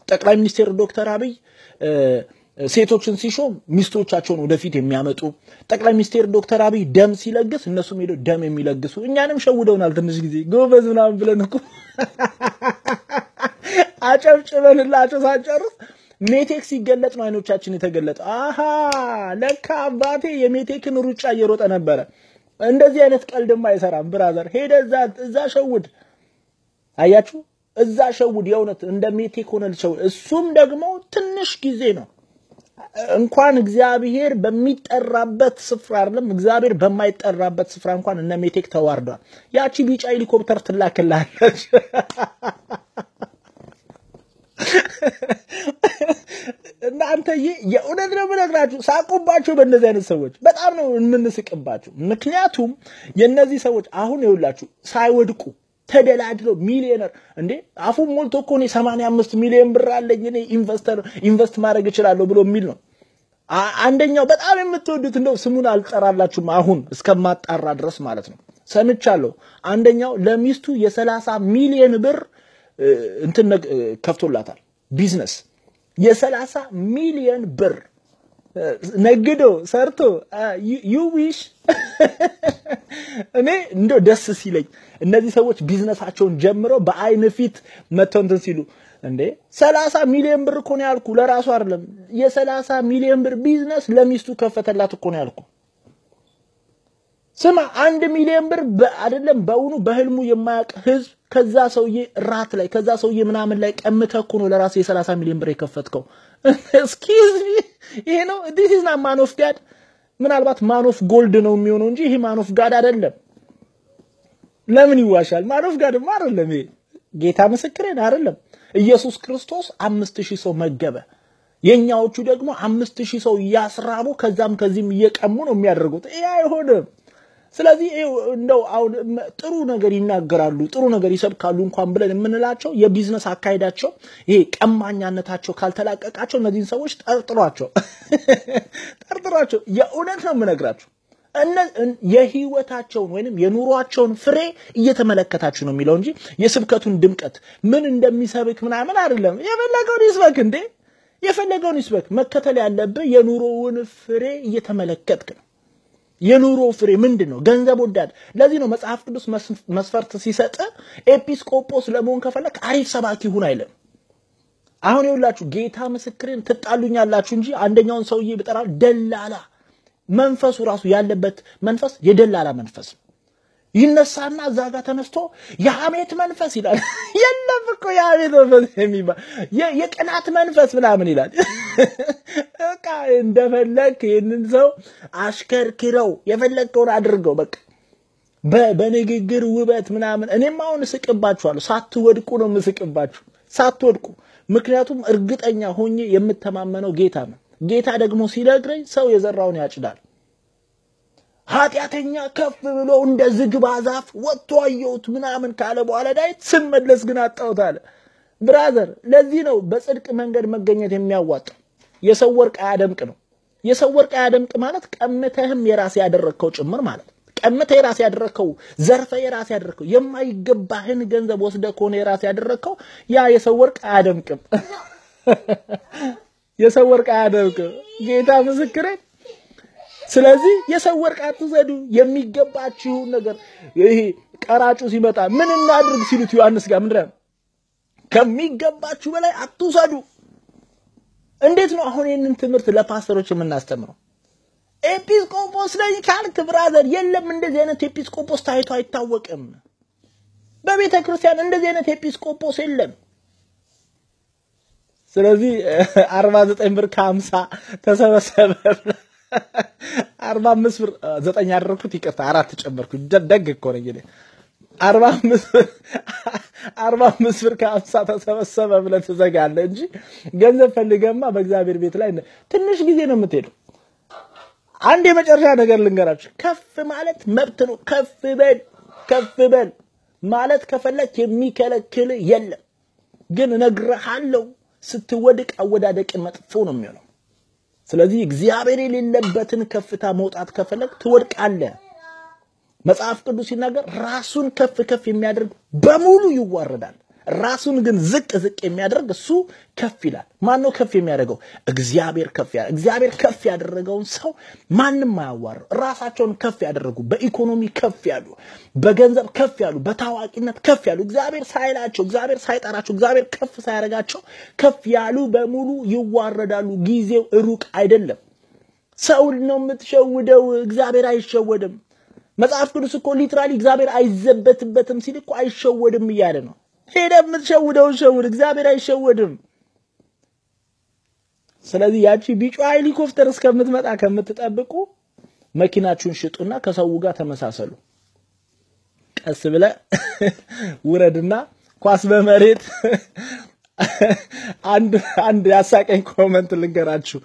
ጠቅላይ ሚኒስትር ዶክተር አብይ ሴቶችን ሲሾም ሚስቶቻቸውን ወደፊት የሚያመጡ ጠቅላይ ሚኒስትር ዶክተር አብይ ደም ሲለግስ እነሱም ሄደው ደም የሚለግሱ እኛንም ሸውደውናል ትንሽ ጊዜ ጎበዝ ምናምን ብለን እኮ አጨብጭበንላቸው ሳንጨርስ ሜቴክ ሲገለጥ ነው አይኖቻችን የተገለጠ አሃ ለካ አባቴ የሜቴክን ሩጫ እየሮጠ ነበር እንደዚህ አይነት ቀልድማ አይሰራም ብራዘር ሄደ እዛ ሸውድ አያችሁ እዛ ሸውድ የውነት እንደ ሜቴክ ሆነል ሸውድ እሱም ደግሞ ትንሽ ጊዜ ነው እንኳን እግዚአብሔር በሚጠራበት ስፍራ አይደለም እግዚአብሔር በማይጠራበት ስፍራ እንኳን እነ ሜቴክ ተዋርዷል ያቺ ቢጫ ሄሊኮፕተር ትላከላለች እና አንተ የኡነት ነው ብለግራችሁ ሳቁባችሁ በእነዚህ አይነት ሰዎች በጣም ነው እንንስቅባችሁ ምክንያቱም የነዚህ ሰዎች አሁን ይውላችሁ ሳይወድቁ ተደላድለው ሚሊዮነር እንዴ አፉ ሞልቶ እኮ ነው 85 ሚሊዮን ብር አለኝ እኔ ኢንቨስት ማድረግ እችላለሁ ብሎ የሚል ነው አንደኛው በጣም የምትወዱት እንደው ስሙን አልጠራላችሁም አሁን እስከማጣራ ድረስ ማለት ነው ሰምቻለሁ አንደኛው ለሚስቱ የ30 ሚሊዮን ብር እንትን ከፍቶላታል ቢዝነስ የ30 ሚሊዮን ብር ነግዶ ሰርቶ you wish እኔ እንደው ደስ ሲለኝ እነዚህ ሰዎች ቢዝነሳቸውን ጀምረው በአይን ፊት መተው እንትን ሲሉ እንዴ 30 ሚሊዮን ብር እኮ ነው ያልኩ ለራሱ አይደለም የ30 ሚሊዮን ብር ቢዝነስ ለሚስቱ ከፈተላት እኮ ነው ያልኩ ስማ 1 ሚሊዮን ብር አይደለም በእውኑ በህልሙ የማያቅ ህዝብ ከዛ ሰውዬ ራት ላይ ከዛ ሰውዬ ምናምን ላይ ቀምተኩ ነው ለራሱ የ30 ሚሊዮን ብር የከፈትከው excuse me ይሄ ነው this is not man of god ምናልባት man of gold ነው የሚሆነው እንጂ ይሄ man of god አይደለም ለምን ይዋሻል man of god አይደለም ይሄ ጌታ ምስክሬን አይደለም ኢየሱስ ክርስቶስ 5000 ሰው መገበ የኛዎቹ ደግሞ 5000 ሰው ያስራቡ ከዛም ከዚህም እየቀሙ ነው የሚያደርጉት ይሄ አይሆንም ስለዚህ እንደው አሁን ጥሩ ነገር ይናገራሉ ጥሩ ነገር ይሰብካሉ እንኳን ብለን የምንላቸው የቢዝነስ አካይዳቸው ይሄ ቀማኛነታቸው ካልተላቀቃቸው እነዚህን ሰዎች ጠርጥሯቸው የኡነት ነው የምነግራችሁ የህይወታቸውን ወይንም የኑሯቸውን ፍሬ እየተመለከታችሁ ነው የሚለው እንጂ የስብከቱን ድምቀት ምን እንደሚሰብክ ምናምን አይደለም የፈለገውን ይስበክ እንዴ የፈለገውን ይስበክ መከተል ያለበት የኑሮውን ፍሬ እየተመለከትክ ነው የኑሮ ፍሬ ምንድነው ገንዘብ ወዳድ ለዚህ ነው መጽሐፍ ቅዱስ መስፈርት ሲሰጥ ኤጲስቆጶስ ለመሆን ከፈለክ አሪፍ ሰባኪ ሁን አይልም አሁን ይውላችሁ ጌታ ምስክሬን ትጣሉኛላችሁ እንጂ አንደኛውን ሰውዬ ብጠራ ደላላ መንፈሱ ራሱ ያለበት መንፈስ የደላላ መንፈስ ይነሳና ዛጋ ተነስቶ የሐሜት መንፈስ ይላል የለም እኮ የሐሜት መንፈስ የሚባል የቅናት መንፈስ ምናምን ይላል በቃ እንደፈለክ ይሄንን ሰው አሽከርክረው የፈለከውን አድርገው በቃ በንግግር ውበት ምናምን እኔም አሁን እስቅባችኋለሁ ሳትወድቁ ነው መስቅባችሁ ሳትወድቁ ምክንያቱም እርግጠኛ ሆኜ የምተማመነው ጌታ ነው ጌታ ደግሞ ሲነግረኝ ሰው የዘራውን ያጭዳል ኃጢያተኛ ከፍ ብሎ እንደ ዝግባ ዛፍ ወጥቶ አየሁት ምናምን ካለ በኋላ ዳይት ስመለስ ግን አጣውት አለ ብራዘር ለዚህ ነው በጽድቅ መንገድ መገኘት የሚያዋጣው የሰው ወርቅ አያደምቅ ነው የሰው ወርቅ አያደምቅ ማለት ቀምተህም የራስ ያደረከው ጭምር ማለት ቀምተህ የራስ ያደረከው ዘርፈ የራስ ያደረከው የማይገባህን ገንዘብ ወስደ ኮነ የራስ ያደረከው ያ የሰው ወርቅ አያደምቅም የሰው ወርቅ አያደምቅም ጌታ ምስክሬ ስለዚህ የሰው ወርቅ አትዘዱ የሚገባችሁ ነገር ይሄ ቀራጩ ሲመጣ ምን እናድርግ ሲሉት ዮሐንስ ጋር ምንድነው ከሚገባችሁ በላይ አትውሰዱ እንዴት ነው አሁን ይሄንን ትምህርት ለፓስተሮች የምናስተምረው ኤጲስቆጶስ ላይ ካልክ ብራዘር የለም እንደዚህ አይነት ኤጲስቆጶስ ታይቶ አይታወቅም በቤተ ክርስቲያን እንደዚህ አይነት ኤጲስቆጶስ የለም ስለዚህ 49 ብር ከ50 ተሰበሰበ 45 ብር 9 ያደረኩት ይቅርታ 4 ጨመርኩ ደግ እኮ ነው እንግዲህ 45 ብር ከ50 ተሰበሰበ ብለ ተዘጋለ እንጂ ገንዘብ ፈልገማ በእግዚአብሔር ቤት ላይ ትንሽ ጊዜ ነው የምትሄደው አንድ የመጨረሻ ነገር ልንገራችሁ ከፍ ማለት መብት ነው ከፍ በል ማለት ከፈለክ የሚከለክል የለም ግን ነግረሃለው ስትወድቅ አወዳደቅ መጥፎ ነው የሚሆነው ስለዚህ እግዚአብሔር የሌለበትን ከፍታ መውጣት ከፈለክ ትወድቃለህ መጽሐፍ ቅዱስ ሲናገር ራሱን ከፍ የሚያደርግ በሙሉ ይዋረዳል ራሱን ግን ዝቅ የሚያደርግ እሱ ከፍ ይላል። ማን ነው ከፍ የሚያደርገው? እግዚአብሔር ከፍ ያደርጋል። እግዚአብሔር ከፍ ያደረገውን ሰው ማንንም አያዋርደው። ራሳቸውን ከፍ ያደረጉ፣ በኢኮኖሚ ከፍ ያሉ፣ በገንዘብ ከፍ ያሉ፣ በታዋቂነት ከፍ ያሉ፣ እግዚአብሔር ሳይላቸው፣ እግዚአብሔር ሳይጠራቸው፣ እግዚአብሔር ከፍ ሳያደርጋቸው ከፍ ያሉ በሙሉ ይዋረዳሉ። ጊዜው ሩቅ አይደለም። ሰውን ነው የምትሸውደው፣ እግዚአብሔር አይሸወድም። መጽሐፍ ቅዱስ እኮ ሊትራሊ እግዚአብሔር አይዘበትበትም ሲል እኮ አይሸወድም እያለ ነው። ሄደ የምትሸውደው ሸውድ፣ እግዚአብሔር አይሸወድም። ስለዚህ ያቺ ቢጫ ሄሊኮፕተር እስከምትመጣ ከምትጠብቁ መኪናችሁን ሽጡና ከሰው ጋር ተመሳሰሉ። ቀስ ብለ ውረድና ኳስ በመሬት አንድ ያሳቀኝ ኮሜንት ልንገራችሁ።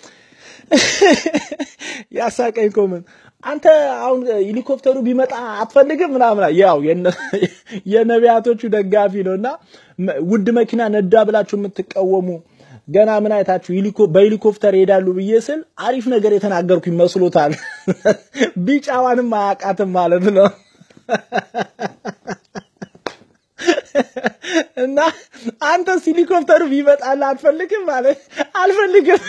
ያሳቀኝ ኮሜንት አንተ አሁን ሄሊኮፕተሩ ቢመጣ አትፈልግም ምናምን ያው የነቢያቶቹ ደጋፊ ነውና ውድ መኪና ነዳ ብላችሁ የምትቀወሙ ገና ምን አይታችሁ በሄሊኮፕተር ይሄዳሉ ብዬስል አሪፍ ነገር የተናገርኩኝ መስሎታል። ቢጫዋንም አያቃትም ማለት ነው። እና አንተ ሄሊኮፕተሩ ቢመጣላ አትፈልግም ማለት አልፈልግም።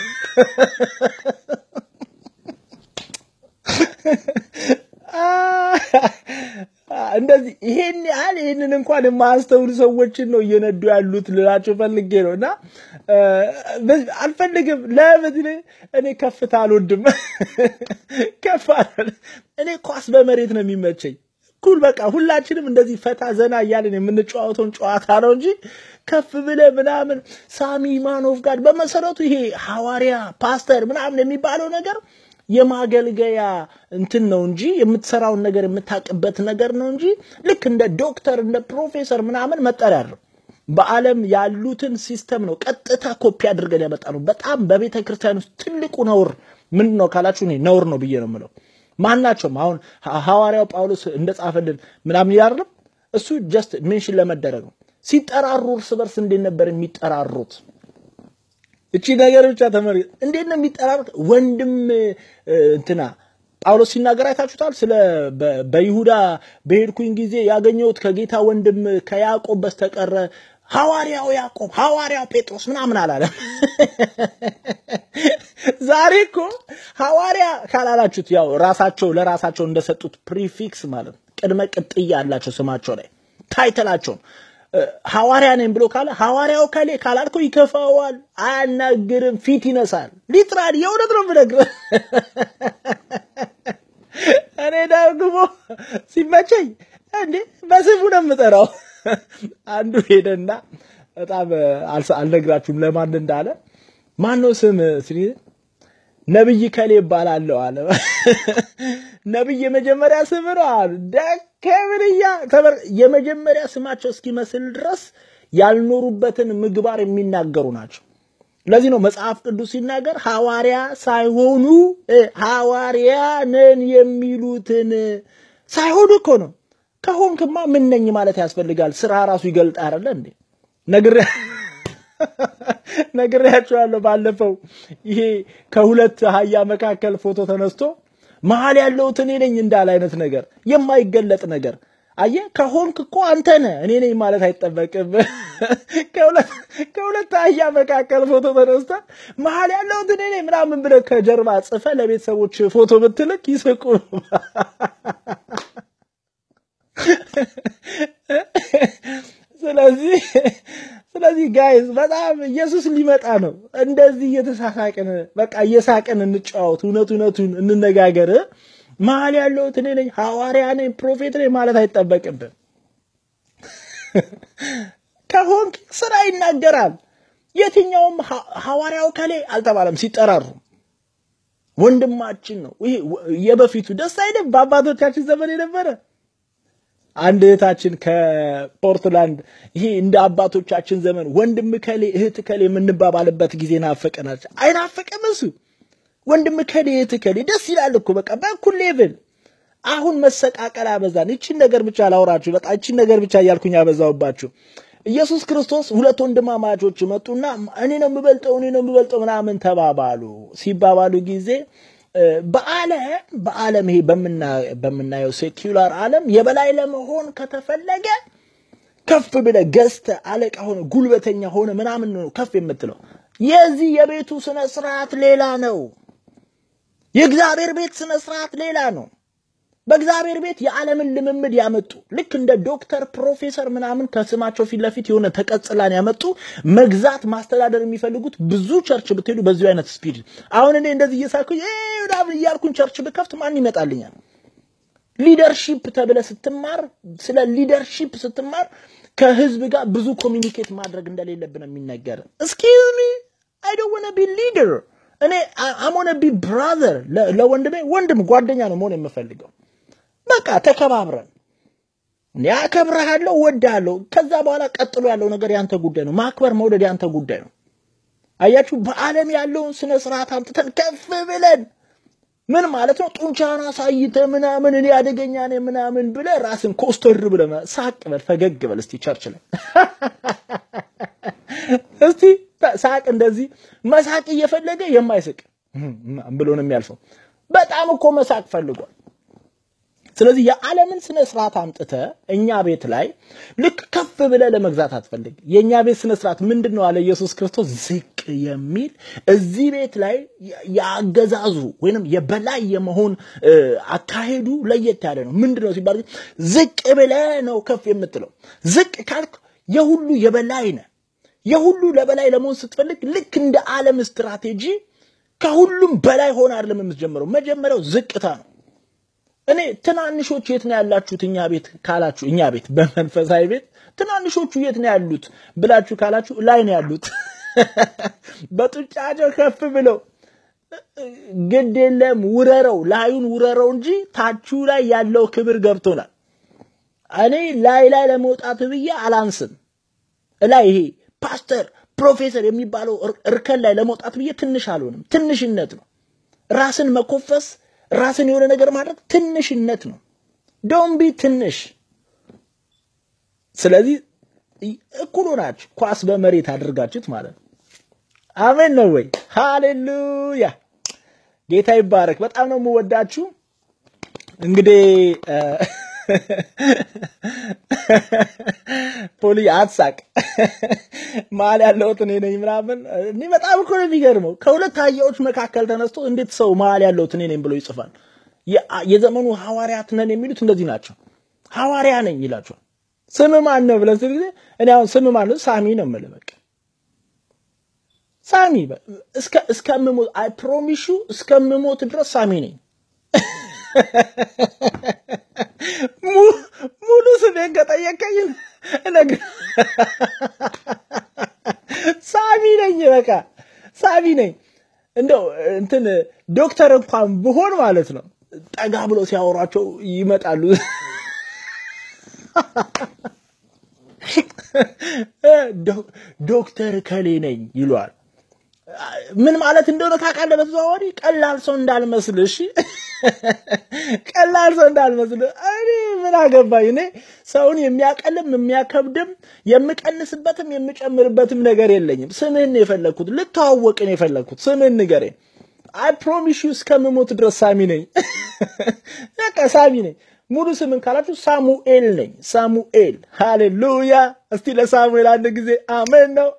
እንደዚህ ይሄንን እንኳን የማያስተውሉ ሰዎችን ነው እየነዱ ያሉት ልላችሁ ፈልጌ ነውና አልፈልግም። ለምን እኔ ከፍታ አልወድም። እኔ ኳስ በመሬት ነው የሚመቸኝ። ኩል በቃ ሁላችንም እንደዚህ ፈታ ዘና እያልን የምንጫወተውን ጨዋታ ነው እንጂ ከፍ ብለ ምናምን ሳሚ ማኖፍ ጋር በመሰረቱ ይሄ ሐዋርያ ፓስተር ምናምን የሚባለው ነገር የማገልገያ እንትን ነው እንጂ የምትሰራውን ነገር የምታቀበት ነገር ነው እንጂ ልክ እንደ ዶክተር እንደ ፕሮፌሰር ምናምን መጠሪያ አይደለም። በዓለም ያሉትን ሲስተም ነው ቀጥታ ኮፒ አድርገን ያመጣነው። በጣም በቤተ ክርስቲያን ውስጥ ትልቁ ነውር ምንድነው ካላችሁ እኔ ነውር ነው ብዬ ነው የምለው። ማናቸውም አሁን ሐዋርያው ጳውሎስ እንደጻፈልን ምናምን ይላልም እሱ ጀስት ሜንሽን ለመደረግ ነው። ሲጠራሩ እርስ በርስ እንዴት ነበር የሚጠራሩት? እቺ ነገር ብቻ ተመሪ እንዴት ነው የሚጠራሩት? ወንድም እንትና ጳውሎስ ሲናገር አይታችሁታል። ስለ በይሁዳ በሄድኩኝ ጊዜ ያገኘሁት ከጌታ ወንድም ከያዕቆብ በስተቀር ሐዋርያው ያዕቆብ ሐዋርያው ጴጥሮስ ምናምን አላለም። ዛሬ እኮ ሐዋርያ ካላላችሁት ያው ራሳቸው ለራሳቸው እንደሰጡት ፕሪፊክስ ማለት ቅድመ ቅጥያ ያላቸው ስማቸው ላይ ታይተላቸው ሐዋርያ ነኝ ብሎ ካለ ሐዋርያው ካለ ካላልኩ ይከፋዋል፣ አያናግርም፣ ፊት ይነሳል። ሊትራሊ የእውነት ነው ብነግርህ። እኔ ደግሞ ሲመቸኝ እንዴ በስሙ ነው የምጠራው። አንዱ ሄደና በጣም አልነግራችሁም ለማን እንዳለ ማነው ስም ሲል ነብይ ከሌ ይባላል አለ። ነብይ የመጀመሪያ ስም ነው አለ። ደከብልያ የመጀመሪያ ስማቸው እስኪመስል ድረስ ያልኖሩበትን ምግባር የሚናገሩ ናቸው። ለዚህ ነው መጽሐፍ ቅዱስ ሲናገር ሐዋርያ ሳይሆኑ ሐዋርያ ነን የሚሉትን ሳይሆኑ እኮ ነው። ከሆንክማ ምን ነኝ ማለት ያስፈልጋል? ስራ ራሱ ይገልጥ አይደል እንዴ? ነግሬያችኋለሁ ባለፈው ይሄ ከሁለት አህያ መካከል ፎቶ ተነስቶ መሃል ያለው እኔ ነኝ እንዳለ አይነት ነገር የማይገለጥ ነገር አየ ከሆንክ እኮ አንተ ነህ እኔ ነኝ ማለት አይጠበቅም። ከሁለት አህያ መካከል ፎቶ ተነስቶ መሃል ያለው እኔ ነኝ ምናምን ብለህ ከጀርባ ጽፈ ለቤተሰቦች ፎቶ ብትልክ ይስቁ። ስለዚህ ጋይስ በጣም ኢየሱስ ሊመጣ ነው። እንደዚህ እየተሳሳቀን በቃ እየሳቀን እንጫወት፣ እውነቱን እንነጋገር። መሃል ያለው እኔ ነኝ ሐዋርያ ነኝ ፕሮፌት ነኝ ማለት አይጠበቅብን። ከሆንክ ስራ ይናገራል። የትኛውም ሐዋርያው ከሌ አልተባለም ሲጠራሩ ወንድማችን ነው። ይሄ የበፊቱ ደስ አይደል? በአባቶቻችን ዘመን የነበረ አንድ እህታችን ከፖርትላንድ ይሄ እንደ አባቶቻችን ዘመን ወንድም ከሌ እህት ከሌ የምንባባልበት ጊዜ ናፈቀናች። አይናፈቀም እሱ ወንድም ከሌ እህት ከሌ ደስ ይላል እኮ በቃ በኩል ሌቭል። አሁን መሰቃቀል አበዛን። እቺን ነገር ብቻ ላውራችሁ በቃ እቺን ነገር ብቻ ያልኩኝ አበዛውባችሁ። ኢየሱስ ክርስቶስ ሁለት ወንድማማቾች መጡና እኔ ነው የምበልጠው ምናምን ተባባሉ። ሲባባሉ ጊዜ በዓለም ይሄ በመናየው ሴኩላር ዓለም የበላይ ለመሆን ከተፈለገ ከፍ ብለህ ገዝተህ አለቃ ሆነ ጉልበተኛ ሆነ ምናምን ነው ከፍ የምትለው። የዚህ የቤቱ ስነ ስርዓት ሌላ ነው። የእግዚአብሔር ቤት ስነ ስርዓት ሌላ ነው። በእግዚአብሔር ቤት የዓለምን ልምምድ ያመጡ ልክ እንደ ዶክተር ፕሮፌሰር ምናምን ከስማቸው ፊት ለፊት የሆነ ተቀጽላን ያመጡ መግዛት ማስተዳደር የሚፈልጉት ብዙ ቸርች ብትሄዱ በዚህ አይነት ስፒድ አሁን እኔ እንደዚህ እየሳኩኝ ወዳብ ይያልኩኝ ቸርች ብከፍት ማን ይመጣልኛል? ሊደርሺፕ ተብለ ስትማር ስለ ሊደርሺፕ ስትማር ከህዝብ ጋር ብዙ ኮሚኒኬት ማድረግ እንደሌለብን የሚነገር excuse me I don't want to be leader እኔ I want to be brother ለወንድሜ ወንድም ጓደኛ ነው መሆን የምፈልገው። በቃ ተከባብረን ያከብራለሁ ወዳለሁ ከዛ በኋላ ቀጥሎ ያለው ነገር ያንተ ጉዳይ ነው። ማክበር መውደድ ያንተ ጉዳይ ነው። አያችሁ በአለም ያለውን ስነ ስርዓት አምጥተን ከፍ ብለን ምን ማለት ነው ጡንቻና ሳይተ ምናምን እኔ አደገኛ ነኝ ምናምን ብለ ራስን ኮስተር ብለ ሳቅ በል ፈገግ በል እስቲ ቸርች ላይ እስቲ ሳቅ እንደዚህ መሳቅ እየፈለገ የማይስቅ ብሎ ነው የሚያልፈው። በጣም እኮ መሳቅ ፈልጓል። ስለዚህ የዓለምን ስነ ስርዓት አምጥተ እኛ ቤት ላይ ልክ ከፍ ብለ ለመግዛት አትፈልግ። የኛ ቤት ስነ ስርዓት ምንድነው አለ ኢየሱስ ክርስቶስ ዝቅ የሚል እዚህ ቤት ላይ ያገዛዙ ወይንም የበላይ የመሆን አካሄዱ ለየት ያለ ነው። ምንድነው ሲባል ዝቅ ብለ ነው ከፍ የምትለው። ዝቅ ካልክ የሁሉ የበላይ ነህ። የሁሉ ለበላይ ለመሆን ስትፈልግ ልክ እንደ ዓለም ስትራቴጂ ከሁሉም በላይ ሆነ አይደለም የምትጀምረው። መጀመሪያው ዝቅታ ነው። እኔ ትናንሾቹ የት ነው ያላችሁት እኛ ቤት ካላችሁ እኛ ቤት በመንፈሳዊ ቤት ትናንሾቹ የት ነው ያሉት ብላችሁ ካላችሁ ላይ ነው ያሉት። በጡጫቸው ከፍ ብለው ግዴለም ውረረው ላዩን ውረረው እንጂ ታቹ ላይ ያለው ክብር ገብቶናል። እኔ ላይ ለመውጣት ብዬ አላንስም። ላይ ይሄ ፓስተር ፕሮፌሰር የሚባለው እርከን ላይ ለመውጣት ብዬ ትንሽ አልሆንም። ትንሽነት ነው። ራስን መኮፈስ ራስን የሆነ ነገር ማድረግ ትንሽነት ነው። ዶንት ቢ ትንሽ። ስለዚህ እኩል ሆናችሁ ኳስ በመሬት አድርጋችሁት ማለት ነው። አሜን ነው ወይ? ሃሌሉያ ጌታ ይባረክ። በጣም ነው የምወዳችሁ። እንግዲህ ፖሊ አትሳቅ ማል ያለውት እኔ ነኝ ምናምን እኔ በጣም እኮ ነው የሚገርመው። ከሁለት አህያዎች መካከል ተነስቶ እንዴት ሰው ማል ያለውት እኔ ነኝ ብሎ ይጽፋል? የዘመኑ ሐዋርያት ነን የሚሉት እንደዚህ ናቸው። ሐዋርያ ነኝ ይላቸዋል። ስም ማን ነው ብለን ሲል እኔ አሁን ስም ማን ነው? ሳሚ ነው የምልህ። በቃ ሳሚ እስከምሞት አይ ፕሮሚስ ዩ እስከምሞት ድረስ ሳሚ ነኝ። ሙሉ ስሜን ከጠየቀኝ ነገር ሳሚ ነኝ። በቃ ሳሚ ነኝ። እንደው እንትን ዶክተር እንኳን ብሆን ማለት ነው ጠጋ ብሎ ሲያወራቸው ይመጣሉ። ዶክተር ከሌ ነኝ ይሏል። ምን ማለት እንደሆነ ታውቃለህ? በተዘዋዋሪ ቀላል ሰው እንዳልመስል። እሺ ቀላል ሰው እንዳልመስል። እኔ ምን አገባኝ? እኔ ሰውን የሚያቀልም የሚያከብድም የምቀንስበትም የምጨምርበትም ነገር የለኝም። ስምህን የፈለኩት ልተዋወቅን የፈለኩት ስምህን ንገረኝ። አይ ፕሮሚስ ዩ እስከምሞት ድረስ ሳሚ ነኝ። በቃ ሳሚ ነኝ። ሙሉ ስምን ካላችሁ ሳሙኤል ነኝ። ሳሙኤል። ሃሌሉያ። እስቲ ለሳሙኤል አንድ ጊዜ አሜን ነው።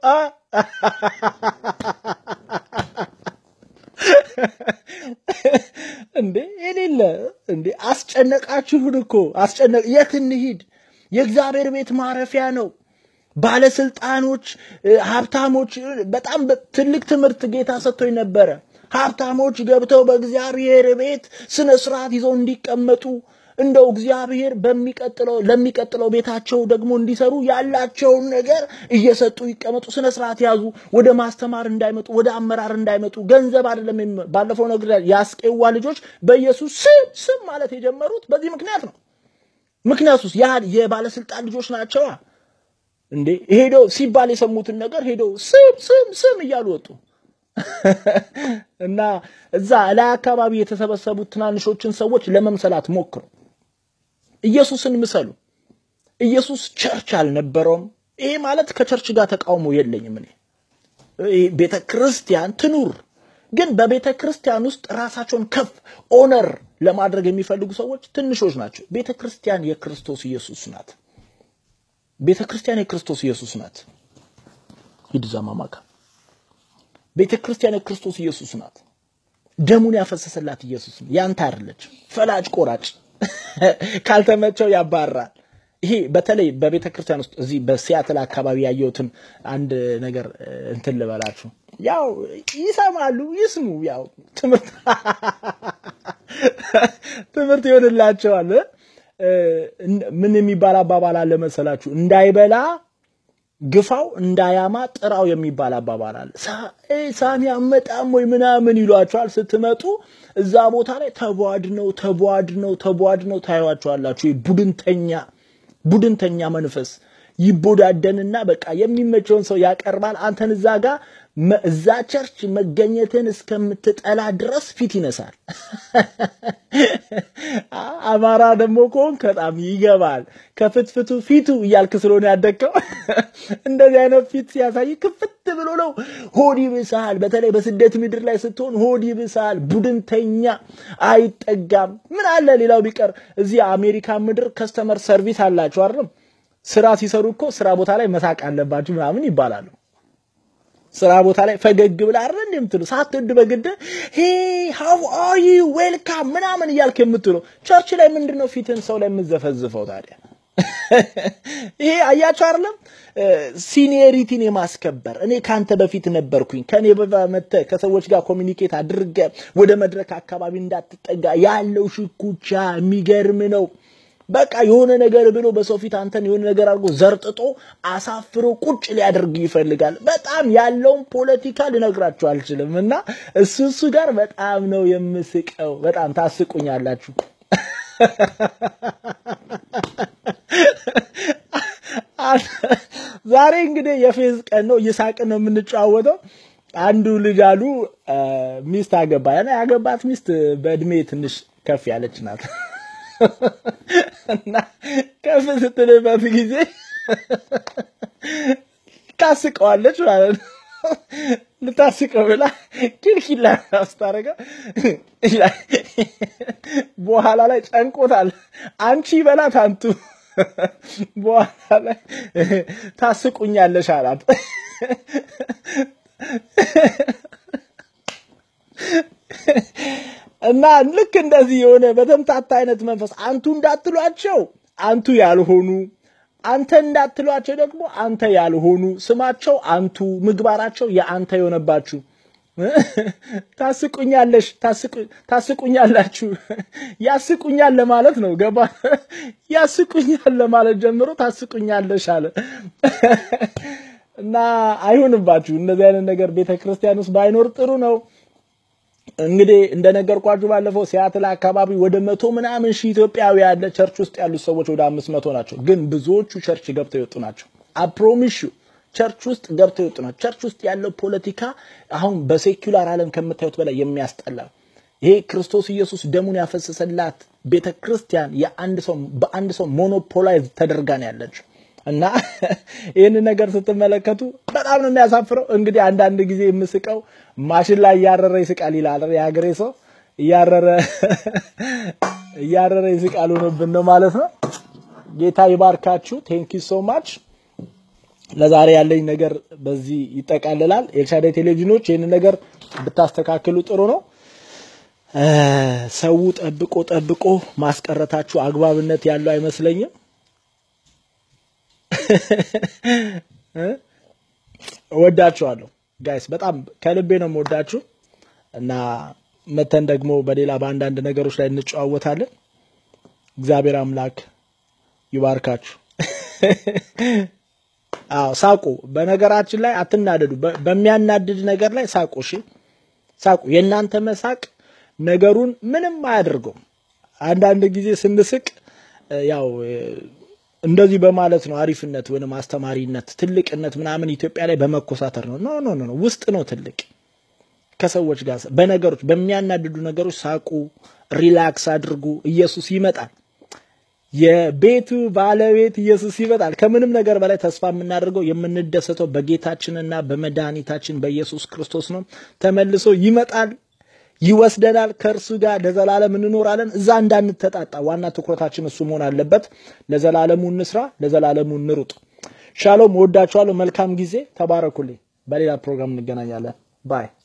እንዴ እኔለ እንዴ አስጨነቃችሁን እኮ የት እንሂድ? የእግዚአብሔር ቤት ማረፊያ ነው። ባለስልጣኖች ሀብታሞች በጣም ትልቅ ትምህርት ጌታ ሰጥቶኝ ነበር። ሀብታሞች ገብተው በእግዚአብሔር ቤት ስነ ስርዓት ይዘው እንዲቀመጡ እንደው እግዚአብሔር ለሚቀጥለው ቤታቸው ደግሞ እንዲሰሩ ያላቸውን ነገር እየሰጡ ይቀመጡ። ስነ ስርዓት ያዙ። ወደ ማስተማር እንዳይመጡ ወደ አመራር እንዳይመጡ ገንዘብ አይደለም። ባለፈው ነገር ያስቄዋ ልጆች በኢየሱስ ስም ማለት የጀመሩት በዚህ ምክንያት ነው። ምክንያቱስ ያ የባለስልጣን ልጆች ናቸው እንዴ ሄደው ሲባል የሰሙትን ነገር ሄደው ስም እያሉ ወጡ። እና እዛ ላይ አካባቢ የተሰበሰቡት ትናንሾችን ሰዎች ለመምሰላት ሞክሩ። ኢየሱስን ምሰሉ። ኢየሱስ ቸርች አልነበረም። ይሄ ማለት ከቸርች ጋር ተቃውሞ የለኝም። እኔ ቤተክርስቲያን ትኑር፣ ግን በቤተክርስቲያን ውስጥ ራሳቸውን ከፍ ኦነር ለማድረግ የሚፈልጉ ሰዎች ትንሾች ናቸው። ቤተክርስቲያን የክርስቶስ ኢየሱስ ናት። ቤተክርስቲያን የክርስቶስ ኢየሱስ ናት። ይድዛማማካ ቤተክርስቲያን የክርስቶስ ኢየሱስ ናት። ደሙን ያፈሰሰላት ኢየሱስ ነው። ያንተ አይደለች። ፈላጭ ቆራጭ ካልተመቸው ያባራል። ይሄ በተለይ በቤተክርስቲያን ውስጥ እዚህ በሲያትል አካባቢ ያየሁትን አንድ ነገር እንትን ልበላችሁ። ያው ይሰማሉ ይስሙ ያው ትምህርት ይሆንላቸዋል። ምን የሚባል አባባል አለ መሰላችሁ? እንዳይበላ ግፋው እንዳያማ ጥራው የሚባል አባባል አለ። ሳሚ አመጣም ወይ ምናምን ይሏቸዋል። ስትመጡ እዛ ቦታ ላይ ተቧድነው ታዩዋቸዋላችሁ። ቡድንተኛ መንፈስ ይቦዳደንና በቃ የሚመቸውን ሰው ያቀርባል። አንተን እዛ ቸርች መገኘትን እስከምትጠላ ድረስ ፊት ይነሳል። አማራ ደሞ ኮን ከጣም ይገባል። ከፍትፍቱ ፊቱ እያልክ ስለሆነ ያደከው እንደዚህ አይነት ፊት ሲያሳይ ክፍት ብሎ ነው ሆድ ይብሳል። በተለይ በስደት ምድር ላይ ስትሆን ሆድ ይብሳል። ቡድንተኛ አይጠጋም። ምን አለ ሌላው ቢቀር እዚህ አሜሪካ ምድር ከስተመር ሰርቪስ አላችሁ አይደል? ስራ ሲሰሩ እኮ ስራ ቦታ ላይ መሳቅ አለባችሁ ምናምን ይባላል። ስራ ቦታ ላይ ፈገግ ብላ አይደል እንደምትሉ ሳትወድ በግድ how are you welcome ምናምን እያልክ የምትሉ ቸርች ላይ ምንድነው ፊትን ሰው ላይ የምዘፈዝፈው ታዲያ? ይሄ አያችሁ አይደለም ሲኒየሪቲን የማስከበር እኔ ካንተ በፊት ነበርኩኝ ከኔ በመተ ከሰዎች ጋር ኮሙኒኬት አድርገ ወደ መድረክ አካባቢ እንዳትጠጋ ያለው ሽኩቻ የሚገርም ነው። በቃ የሆነ ነገር ብሎ በሰው ፊት አንተን የሆነ ነገር አድርጎ ዘርጥጦ አሳፍሮ ቁጭ ሊያደርግ ይፈልጋል። በጣም ያለው ፖለቲካ ልነግራችሁ አልችልምና እሱ ጋር በጣም ነው የምስቀው። በጣም ታስቁኛላችሁ። ዛሬ እንግዲህ የፌዝ ቀን ነው። ይሳቅን ነው የምንጫወተው። አንዱ ልጅ አሉ ሚስት አገባ። ያገባት ሚስት በእድሜ ትንሽ ከፍ ያለች ናት። እና ከፍ ስትልበት ጊዜ ታስቀዋለች ማለት ነው። ልታስቀው ብላ ኪልኪላ አስታረጋ በኋላ ላይ ጨንቆታል። አንቺ በላት አንቱ በኋላ ላይ ታስቁኛለሽ አላት። እና ልክ እንደዚህ የሆነ በተምታታ አይነት መንፈስ አንቱ እንዳትሏቸው አንቱ ያልሆኑ አንተ እንዳትሏቸው ደግሞ አንተ ያልሆኑ ስማቸው አንቱ ምግባራቸው የአንተ የሆነባችሁ ታስቁኛላችሁ ያስቁኛል ለማለት ነው። ገባ? ያስቁኛል ለማለት ጀምሮ ታስቁኛለሽ አለ። እና አይሆንባችሁ እንደዚህ አይነት ነገር ቤተክርስቲያን ውስጥ ባይኖር ጥሩ ነው። እንግዲህ እንደነገርኳችሁ ባለፈው ሲያትል አካባቢ ወደ 100 ምናምን ሺህ ኢትዮጵያውያን ያለ ቸርች ውስጥ ያሉ ሰዎች ወደ 500 ናቸው። ግን ብዙዎቹ ቸርች ገብተው ይወጡ ናቸው። አፕሮሚስ ቸርች ውስጥ ገብተው ይወጡ ናቸው። ቸርች ውስጥ ያለው ፖለቲካ አሁን በሴኩላር ዓለም ከመታየት በላይ የሚያስጠላ ይሄ ክርስቶስ ኢየሱስ ደሙን ያፈሰሰላት ቤተክርስቲያን በአንድ ሰው ሞኖፖላይዝ ተደርጋ ነው ያለችው። እና ይሄን ነገር ስትመለከቱ በጣም ነው የሚያሳፍረው። እንግዲህ አንዳንድ ጊዜ የምስቀው ማሽን ላይ ያረረ ይስቃል ይላል ያገሬ ሰው። ያረረ ይስቃል ሆነብን ነው ማለት ነው። ጌታ ይባርካችሁ። ቴንክ ዩ ሶ ማች። ለዛሬ ያለኝ ነገር በዚህ ይጠቃልላል። ኤልሻዳይ ቴሌቪዥኖች ይሄን ነገር ብታስተካክሉ ጥሩ ነው። ሰው ጠብቆ ማስቀረታችሁ አግባብነት ያለው አይመስለኝም። ወዳችኋለሁ ጋይስ፣ በጣም ከልቤ ነው የምወዳችሁ። እና መተን ደግሞ በሌላ በአንዳንድ ነገሮች ላይ እንጫወታለን። እግዚአብሔር አምላክ ይባርካችሁ። ሳቁ። በነገራችን ላይ አትናደዱ። በሚያናድድ ነገር ላይ ሳቁ። እሺ ሳቁ። የእናንተ መሳቅ ነገሩን ምንም አያደርገው። አንዳንድ ጊዜ ስንስቅ ያው እንደዚህ በማለት ነው አሪፍነት ወይንም አስተማሪነት ትልቅነት ምናምን ኢትዮጵያ ላይ በመኮሳተር ነው። ኖ ውስጥ ነው ትልቅ። ከሰዎች ጋር በነገሮች በሚያናድዱ ነገሮች ሳቁ፣ ሪላክስ አድርጉ። ኢየሱስ ይመጣል። የቤቱ ባለቤት ኢየሱስ ይመጣል። ከምንም ነገር በላይ ተስፋ የምናደርገው የምንደሰተው በጌታችንና በመድኃኒታችን በኢየሱስ ክርስቶስ ነው። ተመልሶ ይመጣል፣ ይወስደናል። ከእርሱ ጋር ለዘላለም እንኖራለን። እዛ እንዳንተጣጣ ዋና ትኩረታችን እሱ መሆን አለበት። ለዘላለሙ እንስራ፣ ለዘላለሙ እንሩጥ። ሻሎም ወዳችኋለሁ መልካም ጊዜ ተባረኩልኝ በሌላ ፕሮግራም እንገናኛለን ባይ